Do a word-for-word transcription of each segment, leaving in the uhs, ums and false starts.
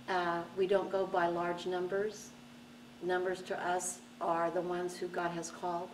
Uh, we don't go by large numbers. Numbers to us are the ones who God has called.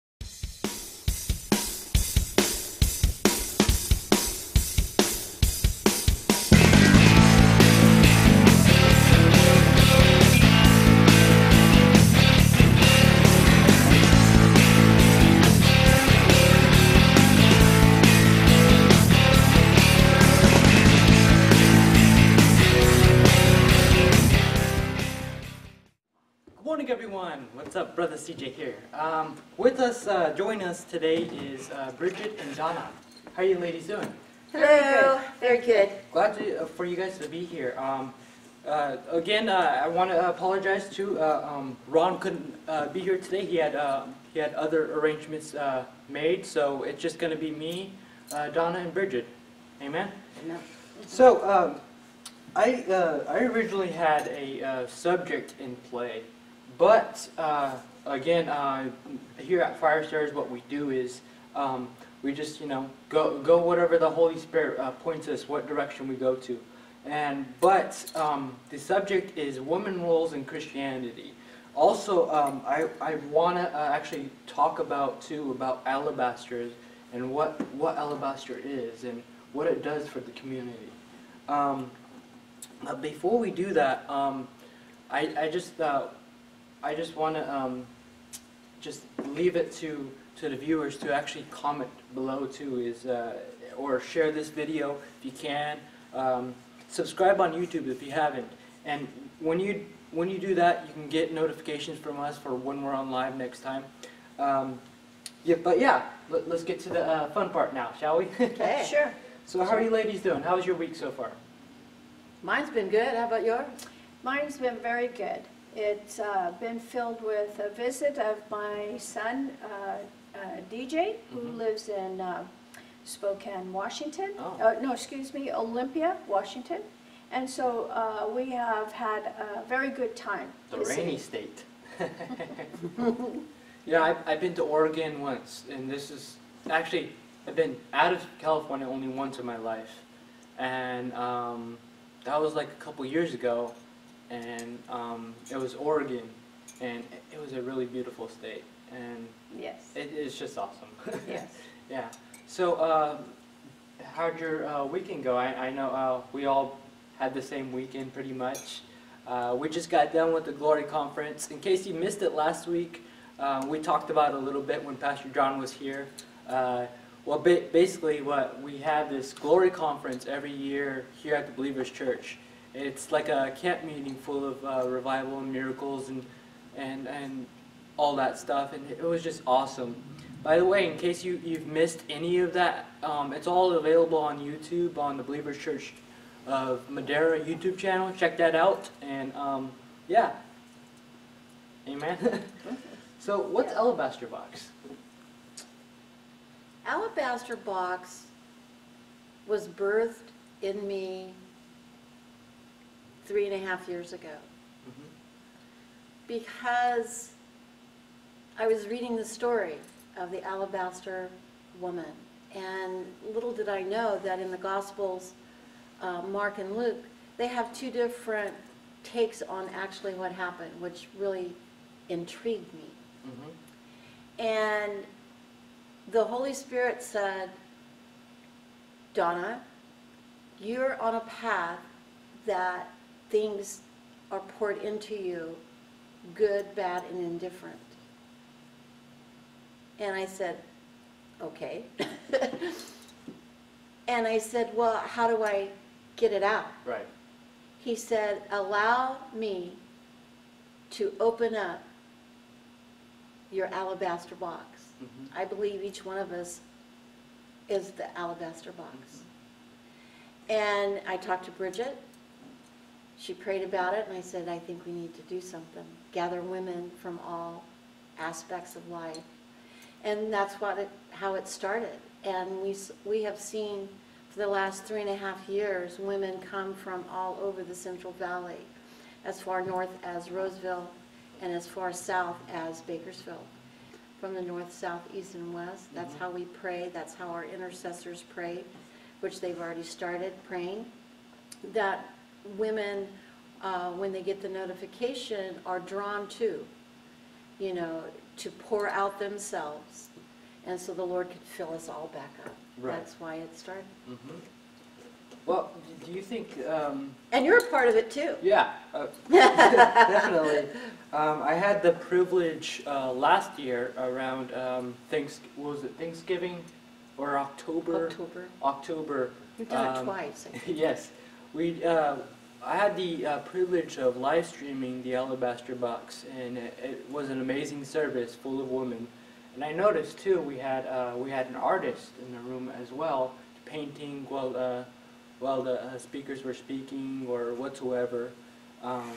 Good morning, everyone. What's up? Brother C J here. Um, with us, uh, joining us today is uh, Bridget and Donna. How are you ladies doing? Hello. Very good. Glad to, uh, for you guys to be here. Um, uh, again, uh, I want to apologize to uh, um, Ron couldn't uh, be here today. He had uh, he had other arrangements uh, made, so it's just going to be me, uh, Donna, and Bridget. Amen. No. So um, I uh, I originally had a uh, subject in play. But uh, again, uh, here at Fire Stars, what we do is um, we just, you know, go go whatever the Holy Spirit uh, points us, what direction we go to. And but um, the subject is women roles in Christianity. Also, um, I I want to uh, actually talk about too about alabasters and what what alabaster is and what it does for the community. Um, but before we do that, um, I I just. Uh, I just want to um, just leave it to to the viewers to actually comment below too, is uh, or share this video if you can. Um, subscribe on YouTube if you haven't, and when you when you do that, you can get notifications from us for when we're on live next time. Um, yeah, but yeah, let, let's get to the uh, fun part now, shall we? Okay. Sure. So how are you ladies doing? How's your week so far? Mine's been good. How about yours? Mine's been very good. It's uh, been filled with a visit of my son, uh, uh, D J, who Mhm. lives in uh, Spokane, Washington. Oh. Uh, no, excuse me, Olympia, Washington. And so uh, we have had a very good time. The visiting. rainy state. Yeah, I've, I've been to Oregon once, and this is actually, I've been out of California only once in my life, and um, that was like a couple years ago, and um, it was Oregon, and it, it was a really beautiful state, and Yes. it, it's just awesome. Yes. Yeah. So, uh, how'd your uh, weekend go? I, I know uh, we all had the same weekend pretty much. Uh, we just got done with the Glory Conference. In case you missed it last week, uh, we talked about it a little bit when Pastor John was here. Uh, well, ba basically, what we have this Glory Conference every year here at the Believers Church. It's like a camp meeting full of uh, revival and miracles and and and all that stuff, and it was just awesome. By the way, in case you you've missed any of that, um, it's all available on YouTube on the Believers Church of Madera YouTube channel. Check that out, and um, yeah, amen. So, what's Alabaster Box? Alabaster Box was birthed in me three and a half years ago Mm-hmm. because I was reading the story of the alabaster woman, and little did I know that in the Gospels, uh, Mark and Luke, they have two different takes on actually what happened, which really intrigued me. Mm-hmm. And the Holy Spirit said, Donna, you're on a path that things are poured into you, good, bad, and indifferent. And I said, okay. And I said, well, how do I get it out? Right. He said, allow me to open up your alabaster box. Mm-hmm. I believe each one of us is the alabaster box. And I talked to Bridget. She prayed about it, and I said, I think we need to do something. Gather women from all aspects of life. And that's what it, how it started. And we, we have seen for the last three and a half years, women come from all over the Central Valley, as far north as Roseville and as far south as Bakersfield. From the north, south, east, and west. That's how we pray. That's how our intercessors pray, which they've already started praying. That women uh, when they get the notification, are drawn to, you know, to pour out themselves. And so the Lord could fill us all back up. Right. That's why it started. Mm-hmm. Well, d- do you think, um, And you're a part of it too. yeah, uh, definitely. Um, I had the privilege uh, last year around um, thanks, what was it, Thanksgiving or October? October. October. You've done it um, twice. I think. Yes, we. Uh, I had the uh, privilege of live streaming the Alabaster Box, and it, it was an amazing service, full of women. And I noticed too, we had uh, we had an artist in the room as well, painting while uh, while the uh, speakers were speaking or whatsoever. Um,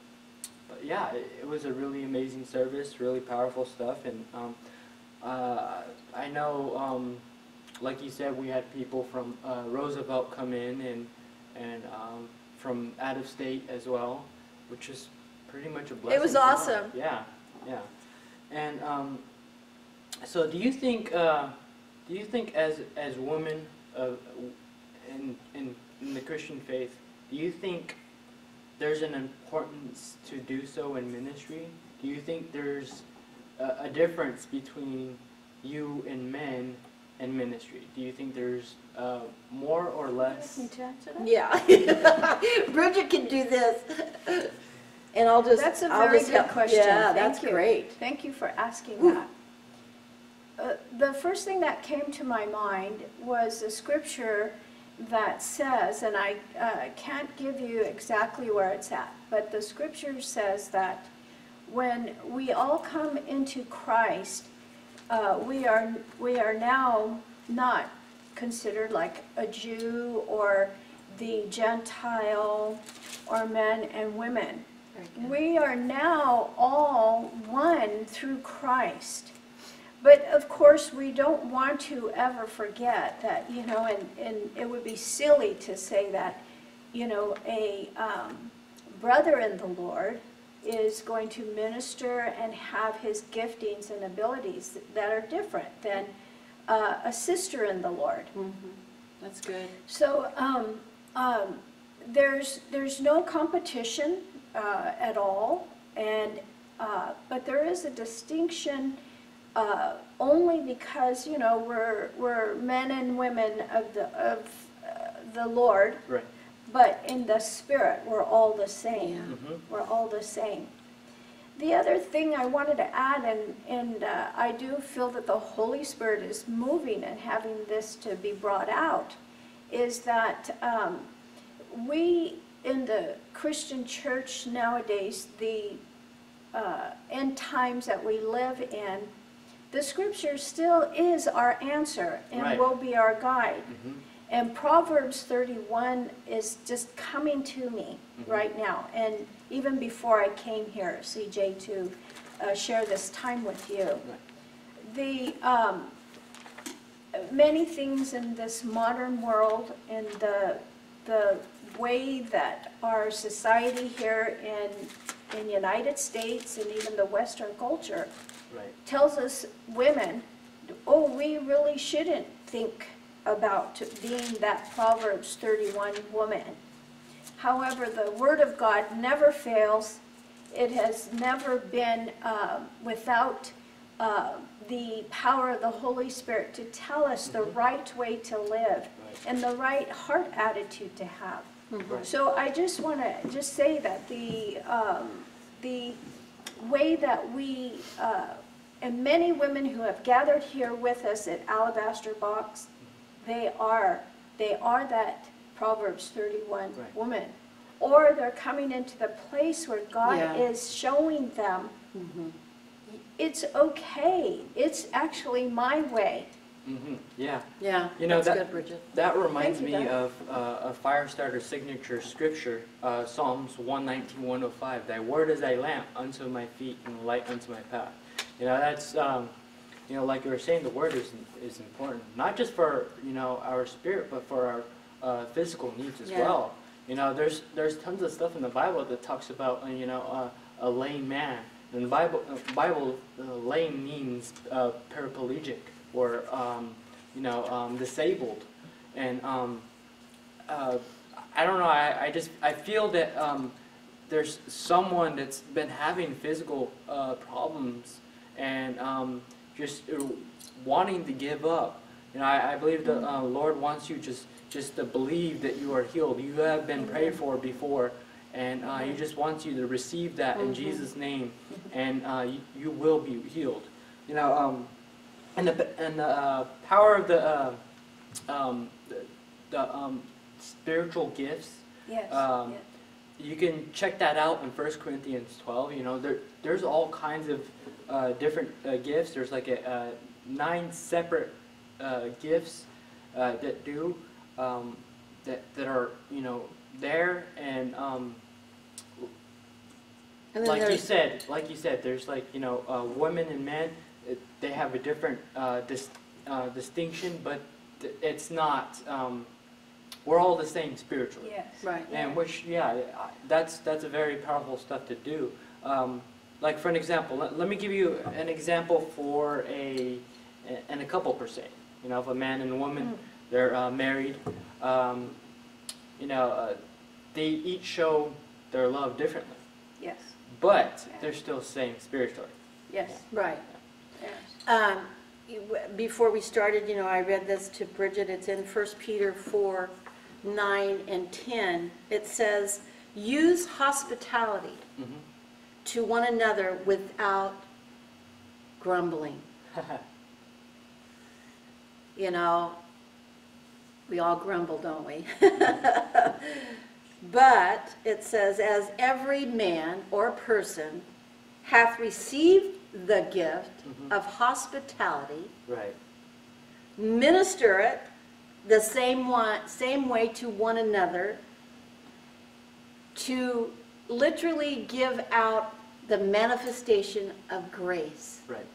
but yeah, it, it was a really amazing service, really powerful stuff, and um, uh, I know. Um, Like you said, we had people from uh, Roosevelt come in and and um, from out of state as well, which is pretty much a blessing. was from God. awesome. Yeah, yeah. And um, so, do you think? Uh, do you think, as as women of in, in in the Christian faith, do you think there's an importance to do so in ministry? Do you think there's a, a difference between you and men and ministry? Do you think there's uh, more or less? Need to answer that? Yeah. Bridget can do this. And I'll just. That's a I'll very just good help- question. Yeah, Thank that's you. great. Thank you for asking that. Uh, the first thing that came to my mind was a scripture that says, and I uh, can't give you exactly where it's at, but the scripture says that when we all come into Christ, uh, we are we are now not considered like a Jew or the Gentile or men and women. Very good. We are now all one through Christ. But of course, we don't want to ever forget that, you know, and, and it would be silly to say that, you know, a um, brother in the Lord is going to minister and have his giftings and abilities that are different than uh, a sister in the Lord. Mhm. That's good. So um, um, there's there's no competition uh, at all, and uh, but there is a distinction uh, only because you know we're we're men and women of the of uh, the Lord, Right. but in the spirit we're all the same. Yeah. Mm-hmm. We're all the same. The other thing I wanted to add, and, and uh, I do feel that the Holy Spirit is moving and having this to be brought out, is that um, we in the Christian church nowadays, the uh, end times that we live in, the scripture still is our answer and Right. will be our guide. Mm-hmm. And Proverbs thirty-one is just coming to me Mhm. right now. And even before I came here, C J, to uh, share this time with you. Right. The um, many things in this modern world and the, the way that our society here in, in the United States and even the Western culture Right. tells us women, oh, we really shouldn't think about being that Proverbs thirty-one woman. However, the Word of God never fails. It has never been um, without uh, the power of the Holy Spirit to tell us the Mhm. right way to live Right. and the right heart attitude to have. Right. So I just want to just say that the, um, the way that we, uh, and many women who have gathered here with us at Alabaster Box, they are, they are that Proverbs thirty-one Right. woman. Or they're coming into the place where God Yeah. is showing them, Mhm. it's okay, it's actually my way. Mm-hmm. Yeah. Yeah, You know, that's that- good, Bridget. That reminds Thank you, me Doug. of uh, a Firestarter signature scripture, uh, Psalms one nineteen, one oh five. Thy word is a lamp unto my feet and a light unto my path. You know, that's, um, you know, like you were saying, the word is, is important, not just for, you know, our spirit, but for our uh, physical needs as Yeah. well. You know, there's there's tons of stuff in the Bible that talks about, uh, you know, uh, a lame man. In the Bible, uh, Bible uh, lame means uh, paraplegic or, um, you know, um, disabled. And um, uh, I don't know, I, I just, I feel that um, there's someone that's been having physical uh, problems and um, just uh, wanting to give up. You know, I, I believe the uh, Lord wants you just just to believe that you are healed. You have been prayed for before, and uh, He just wants you to receive that in Mhm. Jesus' name, and uh, you, you will be healed. You know, um, and the and the uh, power of the uh, um, the, the um, spiritual gifts. Yes, Um, yes. You can check that out in First Corinthians twelve. You know, there there's all kinds of uh, different uh, gifts. There's like a, uh, nine separate uh, gifts uh, that do um, that that are you know there, and um, And then like you there's- said, like you said, there's like you know uh, women and men. It, they have a different uh, dis, uh, distinction, but th- it's not. Um, we're all the same spiritually. Yes. Right. And which, yeah, I- that's that's a very powerful stuff to do. Um, like for an example, let, let me give you an example for a and a couple per se. You know, if a man and a woman, Mm. they're uh, married, um, you know, uh, they each show their love differently, Yes, but Yeah. they're still same spiritually. yes, Right. yes. Um, you- Before we started, you know, I read this to Bridget. It's in First Peter four, nine and ten. It says, use hospitality Mm-hmm. to one another without grumbling. You know, we all grumble, don't we? But it says, as every man or person hath received the gift Mhm. of hospitality, Right. minister it the same one, same way to one another, to literally give out the manifestation of grace. Right.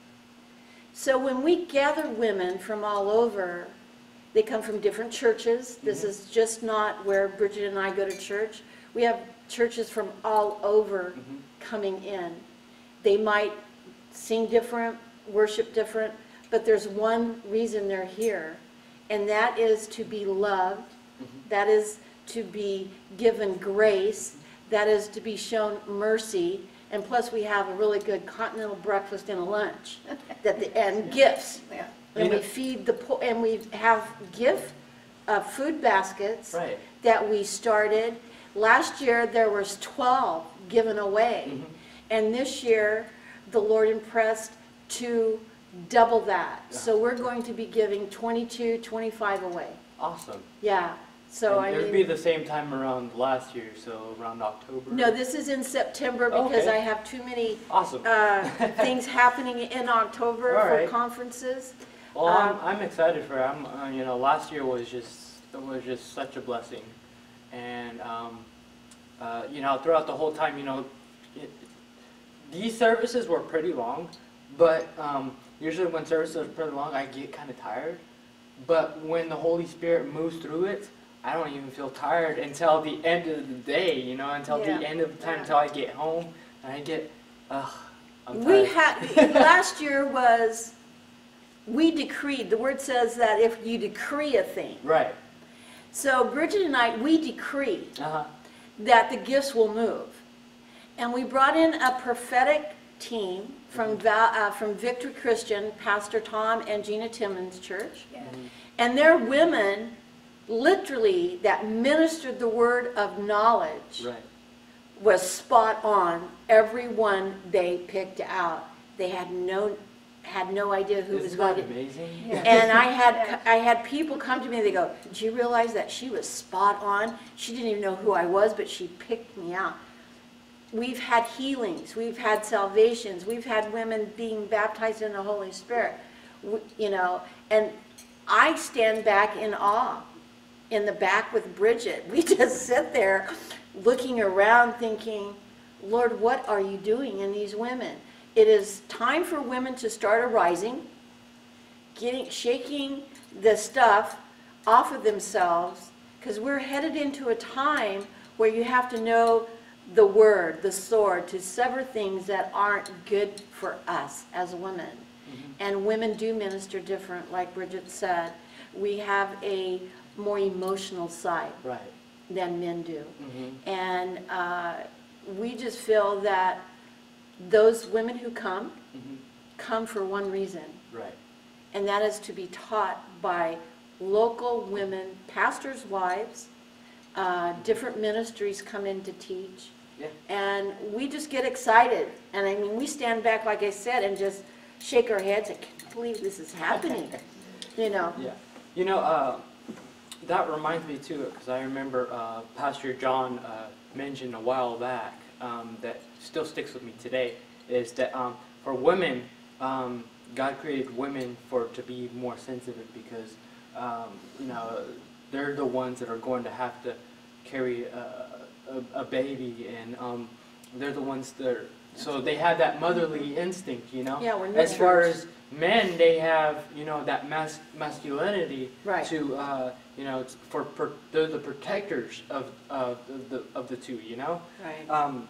So when we gather women from all over, they come from different churches. This Mhm. is just not where Bridget and I go to church. We have churches from all over Mhm. coming in. They might sing different, worship different, but there's one reason they're here, and that is to be loved. Mhm. That is to be given grace. That is to be shown mercy. And plus, we have a really good continental breakfast and a lunch, that the, and gifts. Yeah. And You know- we feed the poor, and we have gift uh, food baskets Right. that we started. Last year, there was twelve given away. Mhm. And this year, the Lord impressed to double that. So we're going to be giving twenty-two, twenty-five away. Awesome. Yeah, so And I it would be mean, the same time around last year, so around October. no, this is in September because Okay. I have too many Awesome. uh, things happening in October All for right. conferences. Well, I'm, Um, I'm excited for it. I'm, uh, you know, last year was just it was just such a blessing, and um, uh, you know, throughout the whole time, you know, it, these services were pretty long, but um, usually when services are pretty long, I get kind of tired. But when the Holy Spirit moves through it, I don't even feel tired until the end of the day. You know, until Yeah. the end of the time, Yeah. until I get home, and I get, ugh, I'm We tired. had, last year was, we decreed, the word says that if you decree a thing. Right. So Bridget and I, we decree Uh huh. that the gifts will move. And we brought in a prophetic team from, Val- uh, from Victory Christian, Pastor Tom and Gina Timmons Church. Yeah. And they're women, literally, that ministered the word of knowledge. Right. Was spot on. Everyone they picked out, they had no had no idea who was Isn't going that to. amazing? Yeah. And I had Yeah. I had people come to me. They go, "Did you realize that she was spot on? She didn't even know who I was, but she picked me out." We've had healings. We've had salvations. We've had women being baptized in the Holy Spirit. W- You know, and I stand back in awe. In the back with Bridget, we just sit there looking around thinking, Lord, what are you doing in these women? It is time for women to start arising, getting, shaking the stuff off of themselves, because we're headed into a time where you have to know the word, the sword, to sever things that aren't good for us as women. Mhm. And women do minister different, like Bridget said. We have a more emotional side Right. than men do. Mhm. And uh, we just feel that those women who come, Mhm. come for one reason, Right. and that is to be taught by local women, pastors' wives, uh, different ministries come in to teach. Yeah. And we just get excited. And I mean, we stand back, like I said, and just shake our heads. I can't believe this is happening, you know? Yeah. You know, uh, that reminds me too, because I remember uh, Pastor John uh, mentioned a while back um, that still sticks with me today, is that um, for women, um, God created women for to be more sensitive because, um, you know, they're the ones that are going to have to carry a, a, a baby, and um, they're the ones that are, so they have that motherly instinct, you know? Yeah, we're As far nurturers. as men, they have, you know, that mas masculinity Right. to, uh, you know, it's for, for they're the protectors of, of the of the two, you know. Right. Um,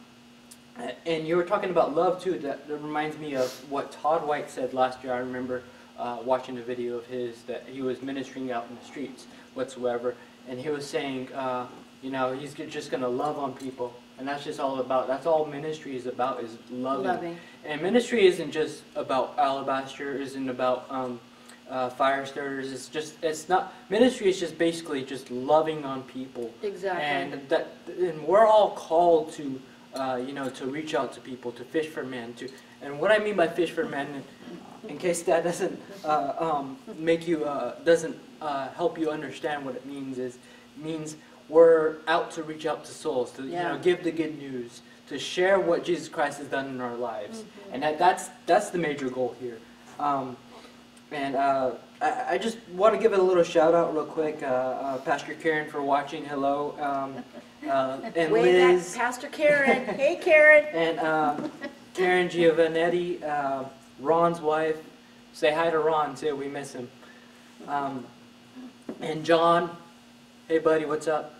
and you were talking about love too. That, that reminds me of what Todd White said last year. I remember uh, watching a video of his that he was ministering out in the streets whatsoever, and he was saying, uh, you know, he's just going to love on people. And that's just all about, that's all ministry is about, is loving. Loving. And ministry isn't just about Alabaster, isn't about um, uh, fire starters. It's just, it's not, ministry is just basically just loving on people. Exactly. And that, and we're all called to, uh, you know, to reach out to people, to fish for men. To, and what I mean by fish for men, in, in case that doesn't uh, um, make you, uh, doesn't uh, help you understand what it means, is means we're out to reach out to souls, to Yeah. you know, give the good news, to share what Jesus Christ has done in our lives, mm-hmm. and that, that's that's the major goal here. Um, and uh, I, I just want to give it a little shout out real quick, uh, uh, Pastor Karen for watching. Hello, um, uh, and Way Liz, back, Pastor Karen. Hey, Karen. and um, Karen Giovanetti, uh, Ron's wife. Say hi to Ron too. We miss him. Um, and John. Hey, buddy, what's up?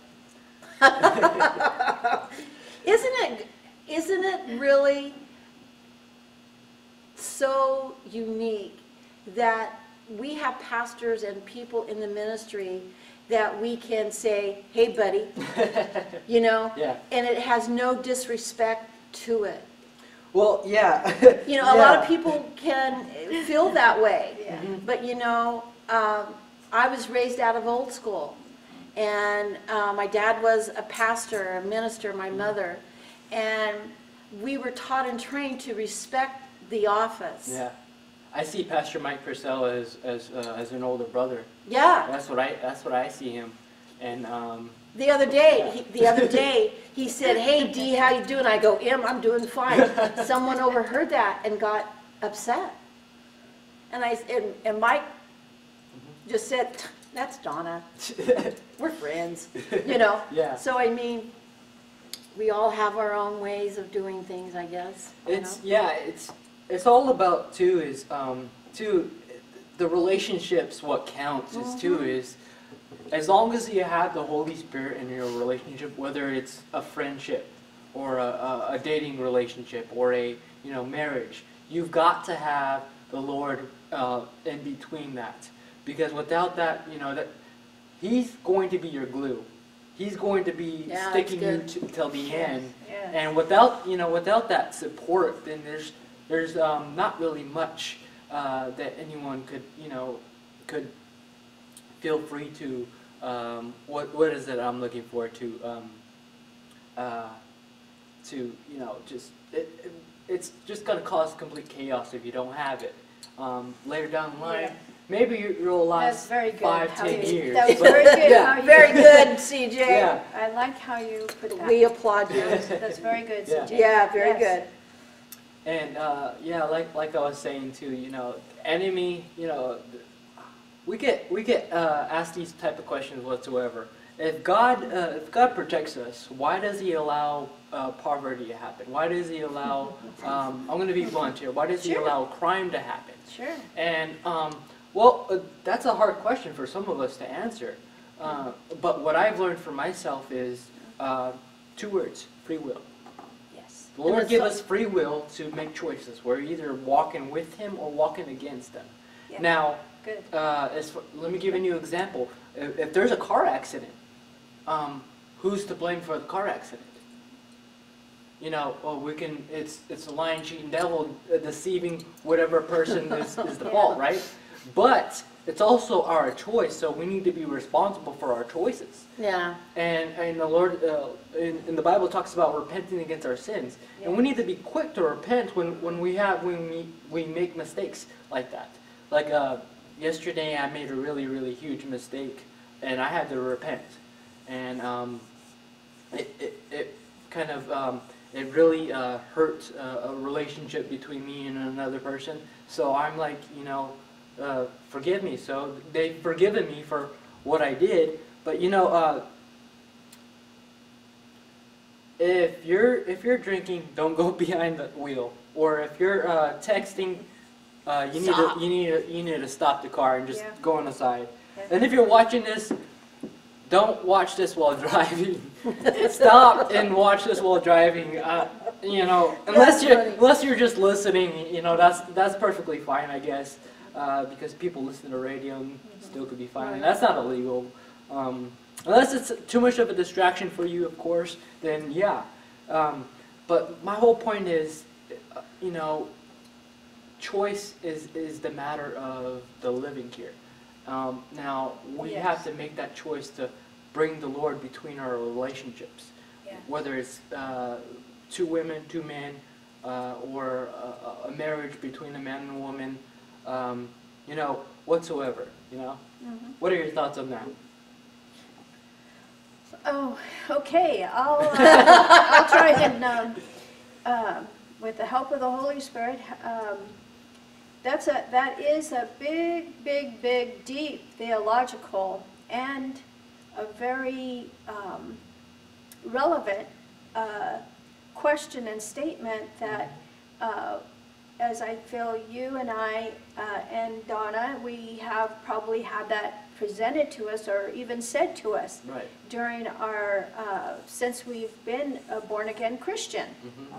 Isn't it, isn't it really so unique that we have pastors and people in the ministry that we can say, hey, buddy, you know? Yeah. And it has no disrespect to it. Well, yeah. You know, a lot Yeah. of people can feel that way. Yeah. But, you know, um, I was raised out of old school. And uh, my dad was a pastor, a minister, my mother. And we were taught and trained to respect the office. Yeah, I see Pastor Mike Purcell as as uh, as an older brother. Yeah. That's what I that's what I see him, and um. The other day, he, the other day, he said, "Hey, Dee, how you doing?" I go, "Em, I'm doing fine." Someone overheard that and got upset. And I and, and Mike just said, "That's Donna. We're friends," you know. Yeah. So I mean, we all have our own ways of doing things, I guess. you It's know? yeah, it's it's all about too is um too the relationships. What counts is too is as long as you have the Holy Spirit in your relationship, whether it's a friendship or a, a, a dating relationship or a you know marriage, you've got to have the Lord uh, in between that, because without that, you know that He's going to be your glue. He's going to be Yeah, that's sticking you good. to, till the end. Yes. And without, you know, without that support, then there's, there's um, not really much uh, that anyone could, you know, could feel free to, um, what, what is it I'm looking for, to, um, uh, to, you know, just, it, it, it's just going to cause complete chaos if you don't have it. Um, later down the line, Yeah. maybe you- you'll That's last very good. five, how ten you- years. That was but- very good. Yeah. how you- Very good, C J. Yeah. I like how you put that. We applaud you. That's very good, Yeah. C J. Yeah, very Yes. good. And uh, yeah, like like I was saying too, you know, enemy, you know, we get we get uh, asked these type of questions whatsoever. If God uh, if God protects us, why does He allow uh, poverty to happen? Why does He allow? Um, I'm going to be blunt here. Why does He Sure. allow crime to happen? Sure. And um, well, uh, that's a hard question for some of us to answer. Uh, but what I've learned for myself is uh, two words: free will. Yes. The Lord And give it's us free will to make choices. We're either walking with Him or walking against Him. Yeah. Now, Good. uh, as for, let me give you an example. If, if there's a car accident, um, who's to blame for the car accident? you know, oh, we can, it's, it's a lying, cheating devil uh, deceiving whatever person is, is the fault, right? But it's also our choice, so we need to be responsible for our choices. Yeah. And, and the Lord, uh, in, in the Bible talks about repenting against our sins. And we need to be quick to repent when, when we have, when we, we make mistakes like that. Like, uh, yesterday I made a really, really huge mistake, and I had to repent. And, um, it, it, it kind of, um, it really, uh, hurt uh, a relationship between me and another person. So I'm like, you know, uh, forgive me. So they've forgiven me for what I did. But, you know, uh, if you're if you're drinking, don't go behind the wheel. Or if you're uh, texting, uh, you need Stop. to you need to, you need to stop the car and just Yeah. go on the side. Yeah. And if you're watching this, don't watch this while driving. Stop and watch this while driving. Uh, you know, unless That's you're funny. unless you're just listening, you know, that's that's perfectly fine, I guess. Uh, because people listen to radio and still could be fine. And that's not illegal. Um, unless it's too much of a distraction for you, of course, then yeah. Um, but my whole point is, uh, you know, choice is, is the matter of the living here. Um, now, we Yes. have to make that choice to bring the Lord between our relationships. Yeah. Whether it's uh, two women, two men, uh, or a, a marriage between a man and a woman, um, you know, whatsoever, you know? Mhm. What are your thoughts on that? Oh, okay, I'll, uh, I'll try and, um, uh, with the help of the Holy Spirit, um, that's a, that is a big, big, big, deep theological and a very um, relevant uh, question and statement that, uh, as I feel you and I uh, and Donna, we have probably had that presented to us or even said to us Right. during our, uh, since we've been a born-again Christian. Mm-hmm.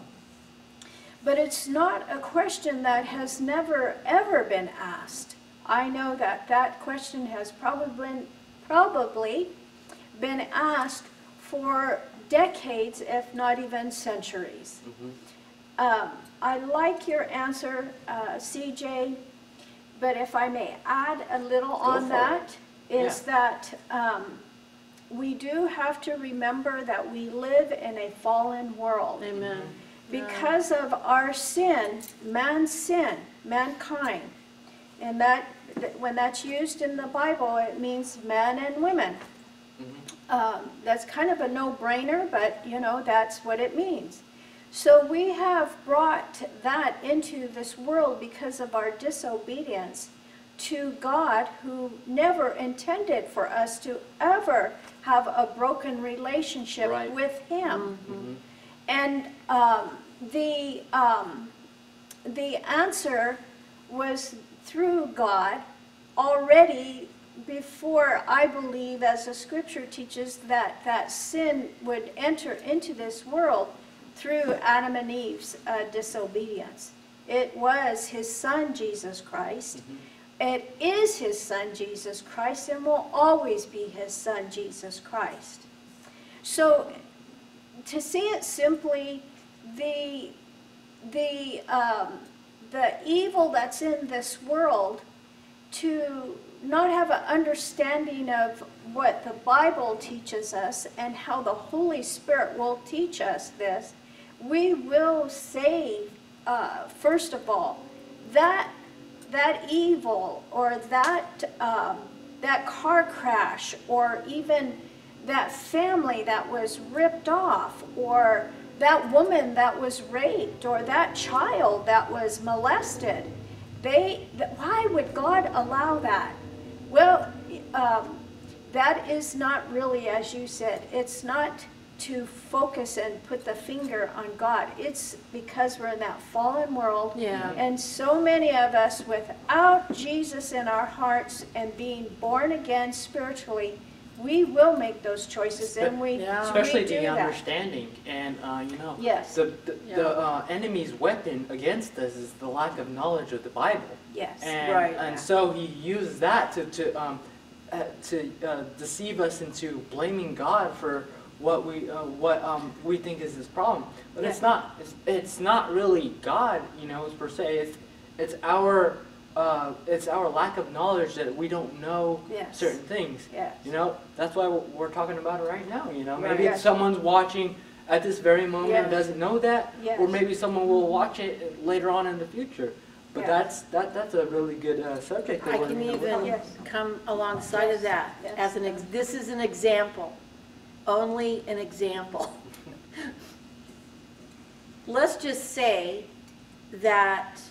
But it's not a question that has never, ever been asked. I know that that question has probably been, probably been asked for decades, if not even centuries. Mm-hmm. Um, I like your answer, uh, C J, but if I may add a little on for that, is Yeah. that um, we do have to remember that we live in a fallen world. Amen. Because of our sin, man's sin, mankind, and that, that when that's used in the Bible, it means men and women. Mm-hmm. Um, that's kind of a no-brainer, but you know, that's what it means. So we have brought that into this world because of our disobedience to God, who never intended for us to ever have a broken relationship Right. with Him. Mm-hmm. And um, the, um, the answer was through God already before, I believe, as the scripture teaches, that, that sin would enter into this world through Adam and Eve's uh, disobedience. It was His Son, Jesus Christ. Mm-hmm. It is His Son, Jesus Christ, and will always be His Son, Jesus Christ. So, to see it simply, the, the, um, the evil that's in this world, to not have an understanding of what the Bible teaches us and how the Holy Spirit will teach us this, we will save, uh, first of all, that, that evil or that, um, that car crash or even that family that was ripped off, or that woman that was raped, or that child that was molested. They, why would God allow that? Well, um, that is not really, as you said, it's not to focus and put the finger on God. It's because we're in that fallen world. Yeah. And so many of us, without Jesus in our hearts and being born again spiritually, we will make those choices, and we, Yeah. Especially we do the that. understanding, and uh, you know, Yes. the the, Yeah. the uh, enemy's weapon against us is the lack of knowledge of the Bible, Yes. and Right. and so he uses that to to um, uh, to uh, deceive us into blaming God for what we uh, what um, we think is this problem. But it's Yeah. not. It's, it's not really God, you know, per se. It's it's our uh, it's our lack of knowledge that we don't know Yes. certain things. Yes. You know, that's why we're we're talking about it right now. You know, maybe Right. if someone's watching at this very moment and Yes. doesn't know that, Yes. or maybe someone will watch it later on in the future. But Yeah. that's that that's a really good uh, subject. that I we're can gonna even work on. Yes. come alongside of that Yes. as an, ex- this is an example, only an example. Let's just say that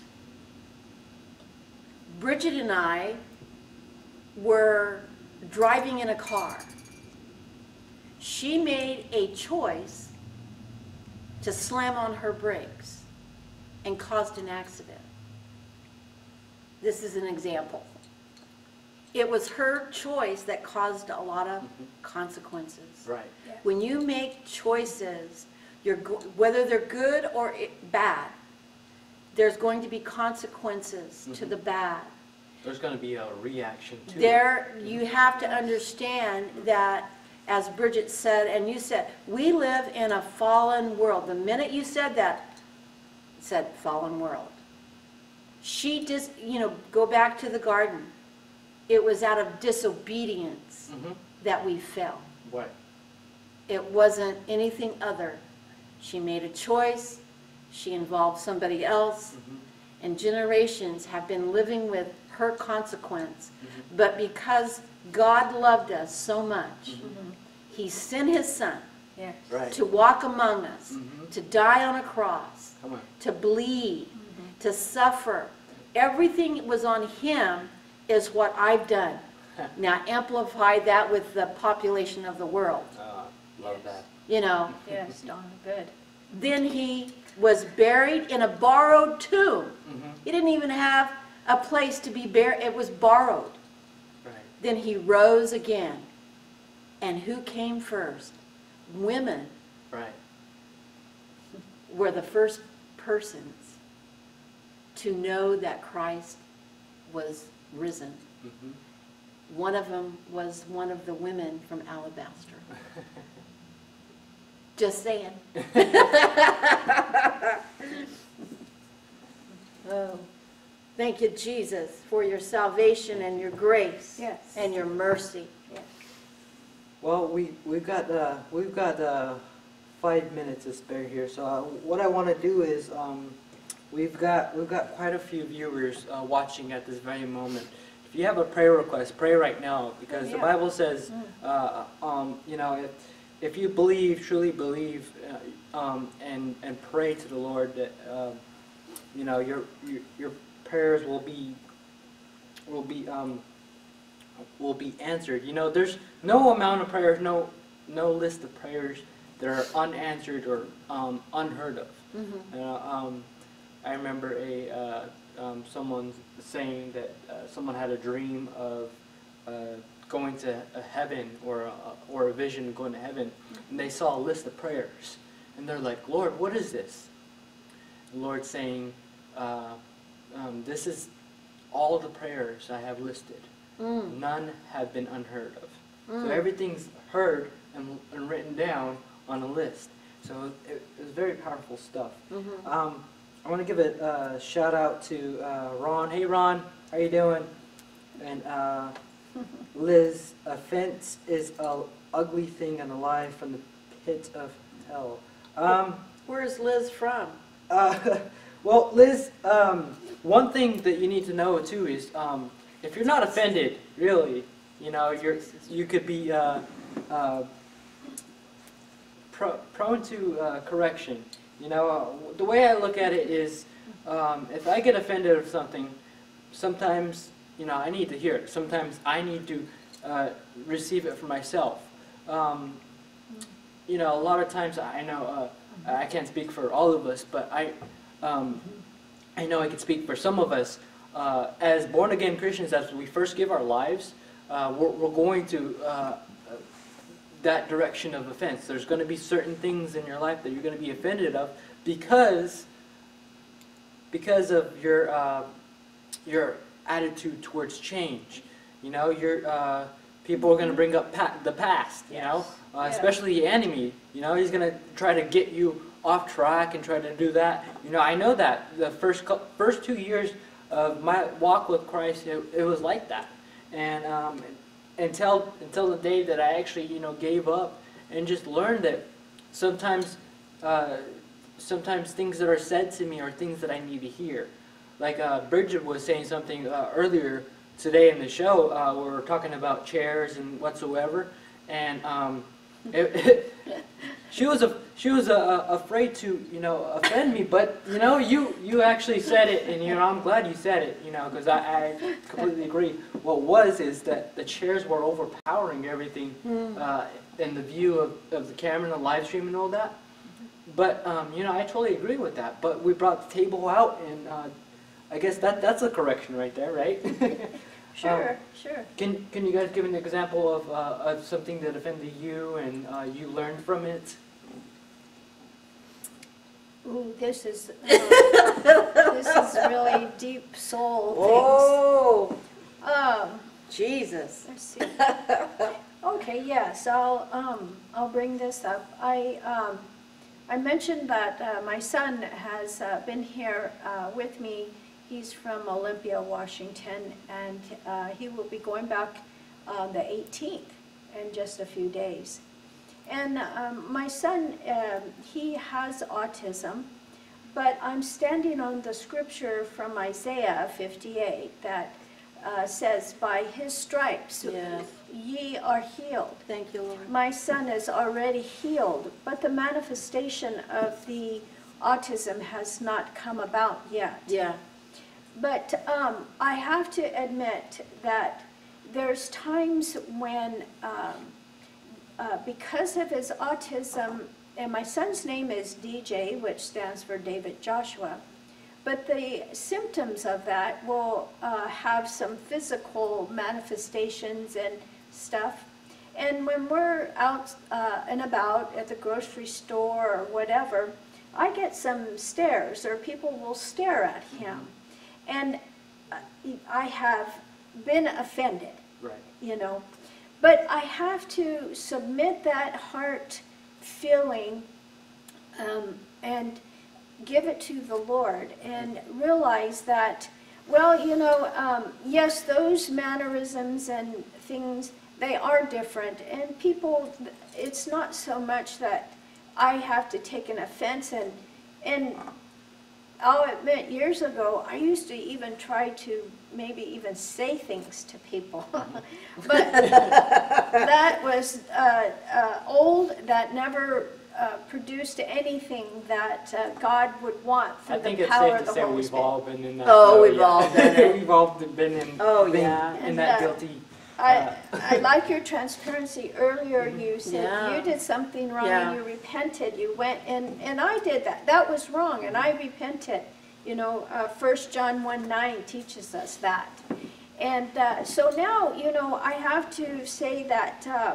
Bridget and I were driving in a car. She made a choice to slam on her brakes and caused an accident. This is an example. It was her choice that caused a lot of consequences. Right. When you make choices, you're, go- whether they're good or i- bad, there's going to be consequences to Mhm. the bad. There's going to be a reaction to it. There, you have to understand that, as Bridget said, and you said, we live in a fallen world. The minute you said that, it said fallen world. She just, you know, go back to the garden. It was out of disobedience Mhm. that we fell. Right. It wasn't anything other. She made a choice, she involved somebody else, Mhm. and generations have been living with her consequence. Mhm. But because God loved us so much, Mhm. He sent His Son Yes. Right. to walk among us, Mhm. to die on a cross, Come on. to bleed, to suffer. Everything was on Him is what I've done. Now amplify that with the population of the world, Uh, love that. you know. Yes, Donna, good. Then He was buried in a borrowed tomb. Mhm. He didn't even have a place to be buried, it was borrowed. Right. Then He rose again. And who came first? Women Right. were the first persons to know that Christ was risen. Mhm. One of them was one of the women from Alabaster. Just saying. Oh, thank you, Jesus, for your salvation and your grace Yes. and your mercy. Yes. Well, we we've got uh, we've got uh, five minutes to spare here. So uh, what I want to do is um, we've got we've got quite a few viewers uh, watching at this very moment. If you have a prayer request, pray right now, because Oh, the yeah. Bible says, uh, um, you know, if if you believe, truly believe, uh, um, and and pray to the Lord, that uh, you know your your, your prayers will be will be um, will be answered. You know, there's no amount of prayers, no no list of prayers that are unanswered or um, unheard of. Mhm. Uh, um, I remember a uh, um, someone saying that uh, someone had a dream of uh, going to a heaven or a, or a vision of going to heaven, and they saw a list of prayers, and they're like, "Lord, what is this?" The Lord's saying, uh, um, "This is all the prayers I have listed. Mm. None have been unheard of." So Mm. everything's heard and, and written down on a list. So it, it was very powerful stuff. Mhm. Um, I want to give a uh, shout out to uh, Ron. Hey Ron, how you doing? And uh, Liz, offense is a ugly thing and alive from the pit of hell. Um, Where's Liz from? uh, well, Liz, um, one thing that you need to know too is um, if you're not offended, really, you know, you're you could be uh, uh, pro prone to uh, correction. You know, uh, the way I look at it is, um, if I get offended of something, sometimes you know I need to hear it. Sometimes I need to uh, receive it for myself. Um, you know, a lot of times I know uh, I can't speak for all of us, but I um, I know I can speak for some of us. Uh, as born again Christians, as we first give our lives, uh, we're, we're going to uh, that direction of offense. There's going to be certain things in your life that you're going to be offended of because because of your uh, your attitude towards change. You know, your uh, people are going to bring up pa the past, you know, uh, Yes. especially the enemy. You know, he's going to try to get you off track and try to do that. You know, I know that the first cou- first two years of my walk with Christ, it, it was like that, and um, until until the day that I actually, you know, gave up and just learned that sometimes uh, sometimes things that are said to me are things that I need to hear. Like uh, Bridget was saying something uh, earlier today in the show, uh, where we're talking about chairs and whatsoever, and um, it, she was a, she was uh afraid to, you know, offend me, but you know, you you actually said it, and you know, I'm glad you said it, you know, because I, I completely agree. What was is that the chairs were overpowering everything uh, in the view of, of the camera and the live stream and all that. But um, you know, I totally agree with that. But we brought the table out, and uh, I guess that that's a correction right there, right? Sure, Um, sure. Can Can you guys give an example of uh, of something that offended you and uh, you learned from it? Ooh, this is, uh, this is really deep soul Oh, things. Um, Jesus. let's see. Okay, yes, I'll, um, I'll bring this up. I, um, I mentioned that uh, my son has uh, been here uh, with me. He's from Olympia, Washington, and uh, he will be going back on the eighteenth in just a few days. And um, my son, um, he has autism, but I'm standing on the scripture from Isaiah fifty-eight that uh, says, by his stripes Yes. ye are healed. Thank you, Lord. My son is already healed, but the manifestation of the autism has not come about yet. Yeah. But um, I have to admit that there's times when, um, uh, because of his autism, and my son's name is D J, which stands for David Joshua, but the symptoms of that will uh, have some physical manifestations and stuff. And when we're out uh, and about at the grocery store or whatever, I get some stares, or people will stare at him. And uh, I have been offended, Right. you know. But I have to submit that heart feeling um, and give it to the Lord and realize that, well, you know, um, yes, those mannerisms and things, they are different. And people, it's not so much that I have to take an offense. And, and I'll admit, years ago, I used to even try to maybe even say things to people. But that was uh, uh, old, that never uh, produced anything that uh, God would want I through think the it's power safe of to the say Holy we've Spirit. all been in that. Oh, uh, we've yeah. all done it. We've all been in, Oh, been yeah. in And, that uh, guilty. I, I like your transparency. Earlier you said Yeah. you did something wrong Yeah. and you repented. You went, and, and I did that. That was wrong, and I repented. You know, uh, First John one nine teaches us that. And uh, so now, you know, I have to say that uh,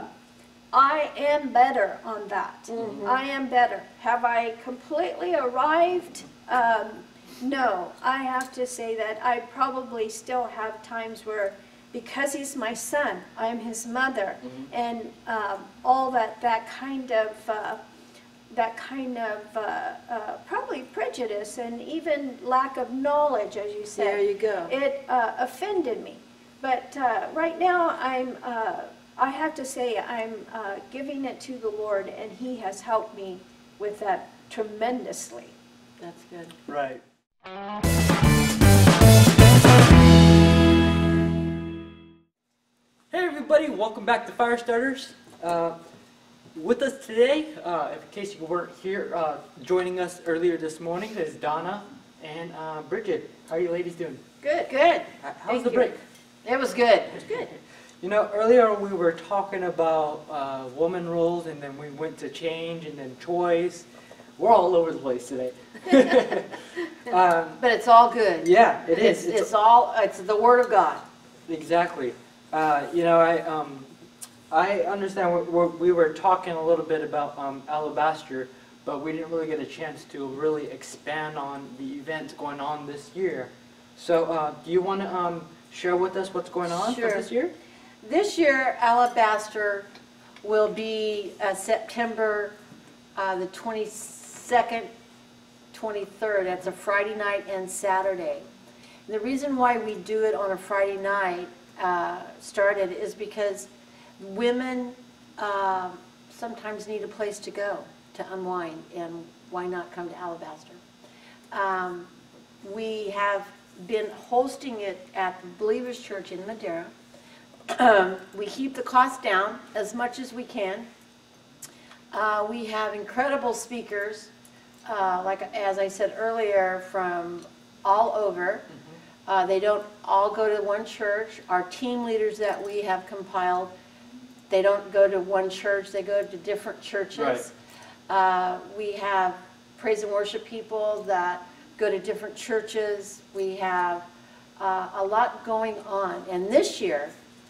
I am better on that. I am better. Have I completely arrived? Um, no. I have to say that I probably still have times where, because he's my son, I'm his mother, and um, all that, that kind of, uh, that kind of uh, uh, probably prejudice and even lack of knowledge, as you said. There you go. It uh, offended me. But uh, right now, I'm, uh, I have to say, I'm uh, giving it to the Lord, and he has helped me with that tremendously. That's good. Right. Hey everybody, welcome back to Firestarters. Uh, with us today, uh, in case you weren't here, uh, joining us earlier this morning is Donna and uh, Bridget. How are you ladies doing? Good. Good. How's Thank the you. break? It was good. It was good. You know, earlier we were talking about uh, woman roles, and then we went to change, and then choice. We're all over the place today. um, But it's all good. yeah, it It's, is. It's, it's all, it's the Word of God. exactly. Uh, you know, I um, I understand we we're, we were talking a little bit about um, Alabaster, but we didn't really get a chance to really expand on the events going on this year. So, uh, do you want to um, share with us what's going on Sure. for this year? This year, Alabaster will be uh, September uh, the twenty-second, twenty-third. That's a Friday night and Saturday. And the reason why we do it on a Friday night uh, started is because women uh, sometimes need a place to go to unwind, and why not come to Alabaster? Um, we have been hosting it at the Believers Church in Madera. Um, we keep the cost down as much as we can. Uh, we have incredible speakers, uh, like as I said earlier, from all over. Uh, they don't all go to one church. Our team leaders that we have compiled, they don't go to one church, they go to different churches. Right. Uh, we have praise and worship people that go to different churches. We have uh, a lot going on. And this year,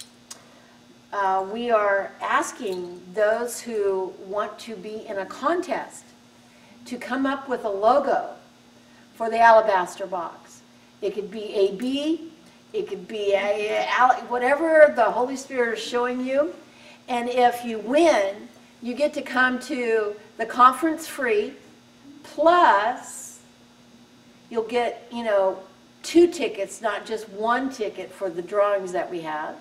uh, we are asking those who want to be in a contest to come up with a logo for the Alabaster Box. It could be A B, it could be a, a, whatever the Holy Spirit is showing you. And if you win, you get to come to the conference free, plus you'll get, you know, two tickets, not just one ticket for the drawings that we have.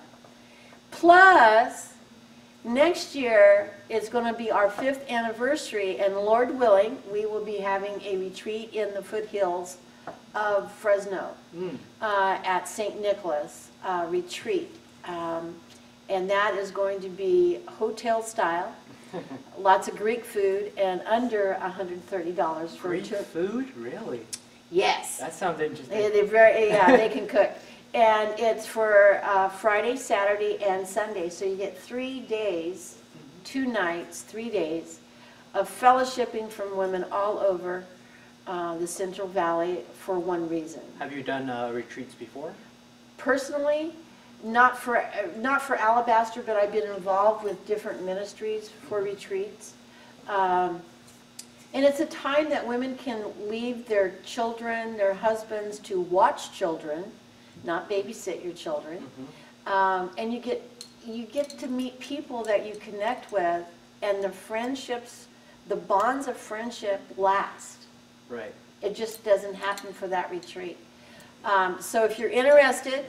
Plus, next year is going to be our fifth anniversary, and Lord willing, we will be having a retreat in the foothills of Fresno Mm. uh, at Saint Nicholas uh, Retreat. Um, and that is going to be hotel style, lots of Greek food, and under one hundred thirty dollars for Greek a trip. food? Really? Yes. That sounds interesting. They, they're very, yeah, they can cook. And it's for uh, Friday, Saturday, and Sunday. So you get three days, two nights, three days of fellowshipping from women all over uh, the Central Valley for one reason. Have you done uh, retreats before? Personally, not for, uh, not for Alabaster, but I've been involved with different ministries for retreats. Um, and it's a time that women can leave their children, their husbands, to watch children, not babysit your children. Mm-hmm. Um, and you get, you get to meet people that you connect with, and the friendships, the bonds of friendship last. Right. It just doesn't happen for that retreat. Um, so if you're interested,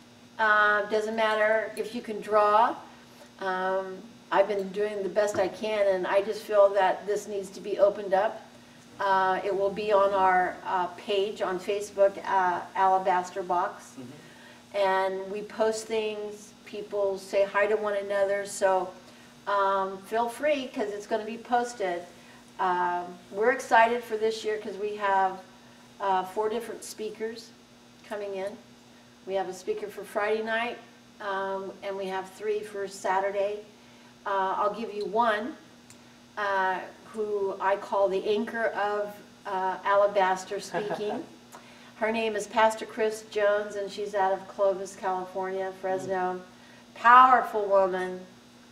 uh, doesn't matter if you can draw. Um, I've been doing the best I can, and I just feel that this needs to be opened up. Uh, it will be on our uh, page on Facebook, uh, Alabaster Box. Mm-hmm. And we post things, people say hi to one another, so um, feel free, because it's going to be posted. Um, we're excited for this year because we have uh, four different speakers coming in. We have a speaker for Friday night, um, and we have three for Saturday. Uh, I'll give you one, uh, who I call the anchor of uh, Alabaster speaking. Her name is Pastor Chris Jones, and she's out of Clovis, California, Fresno. Powerful woman,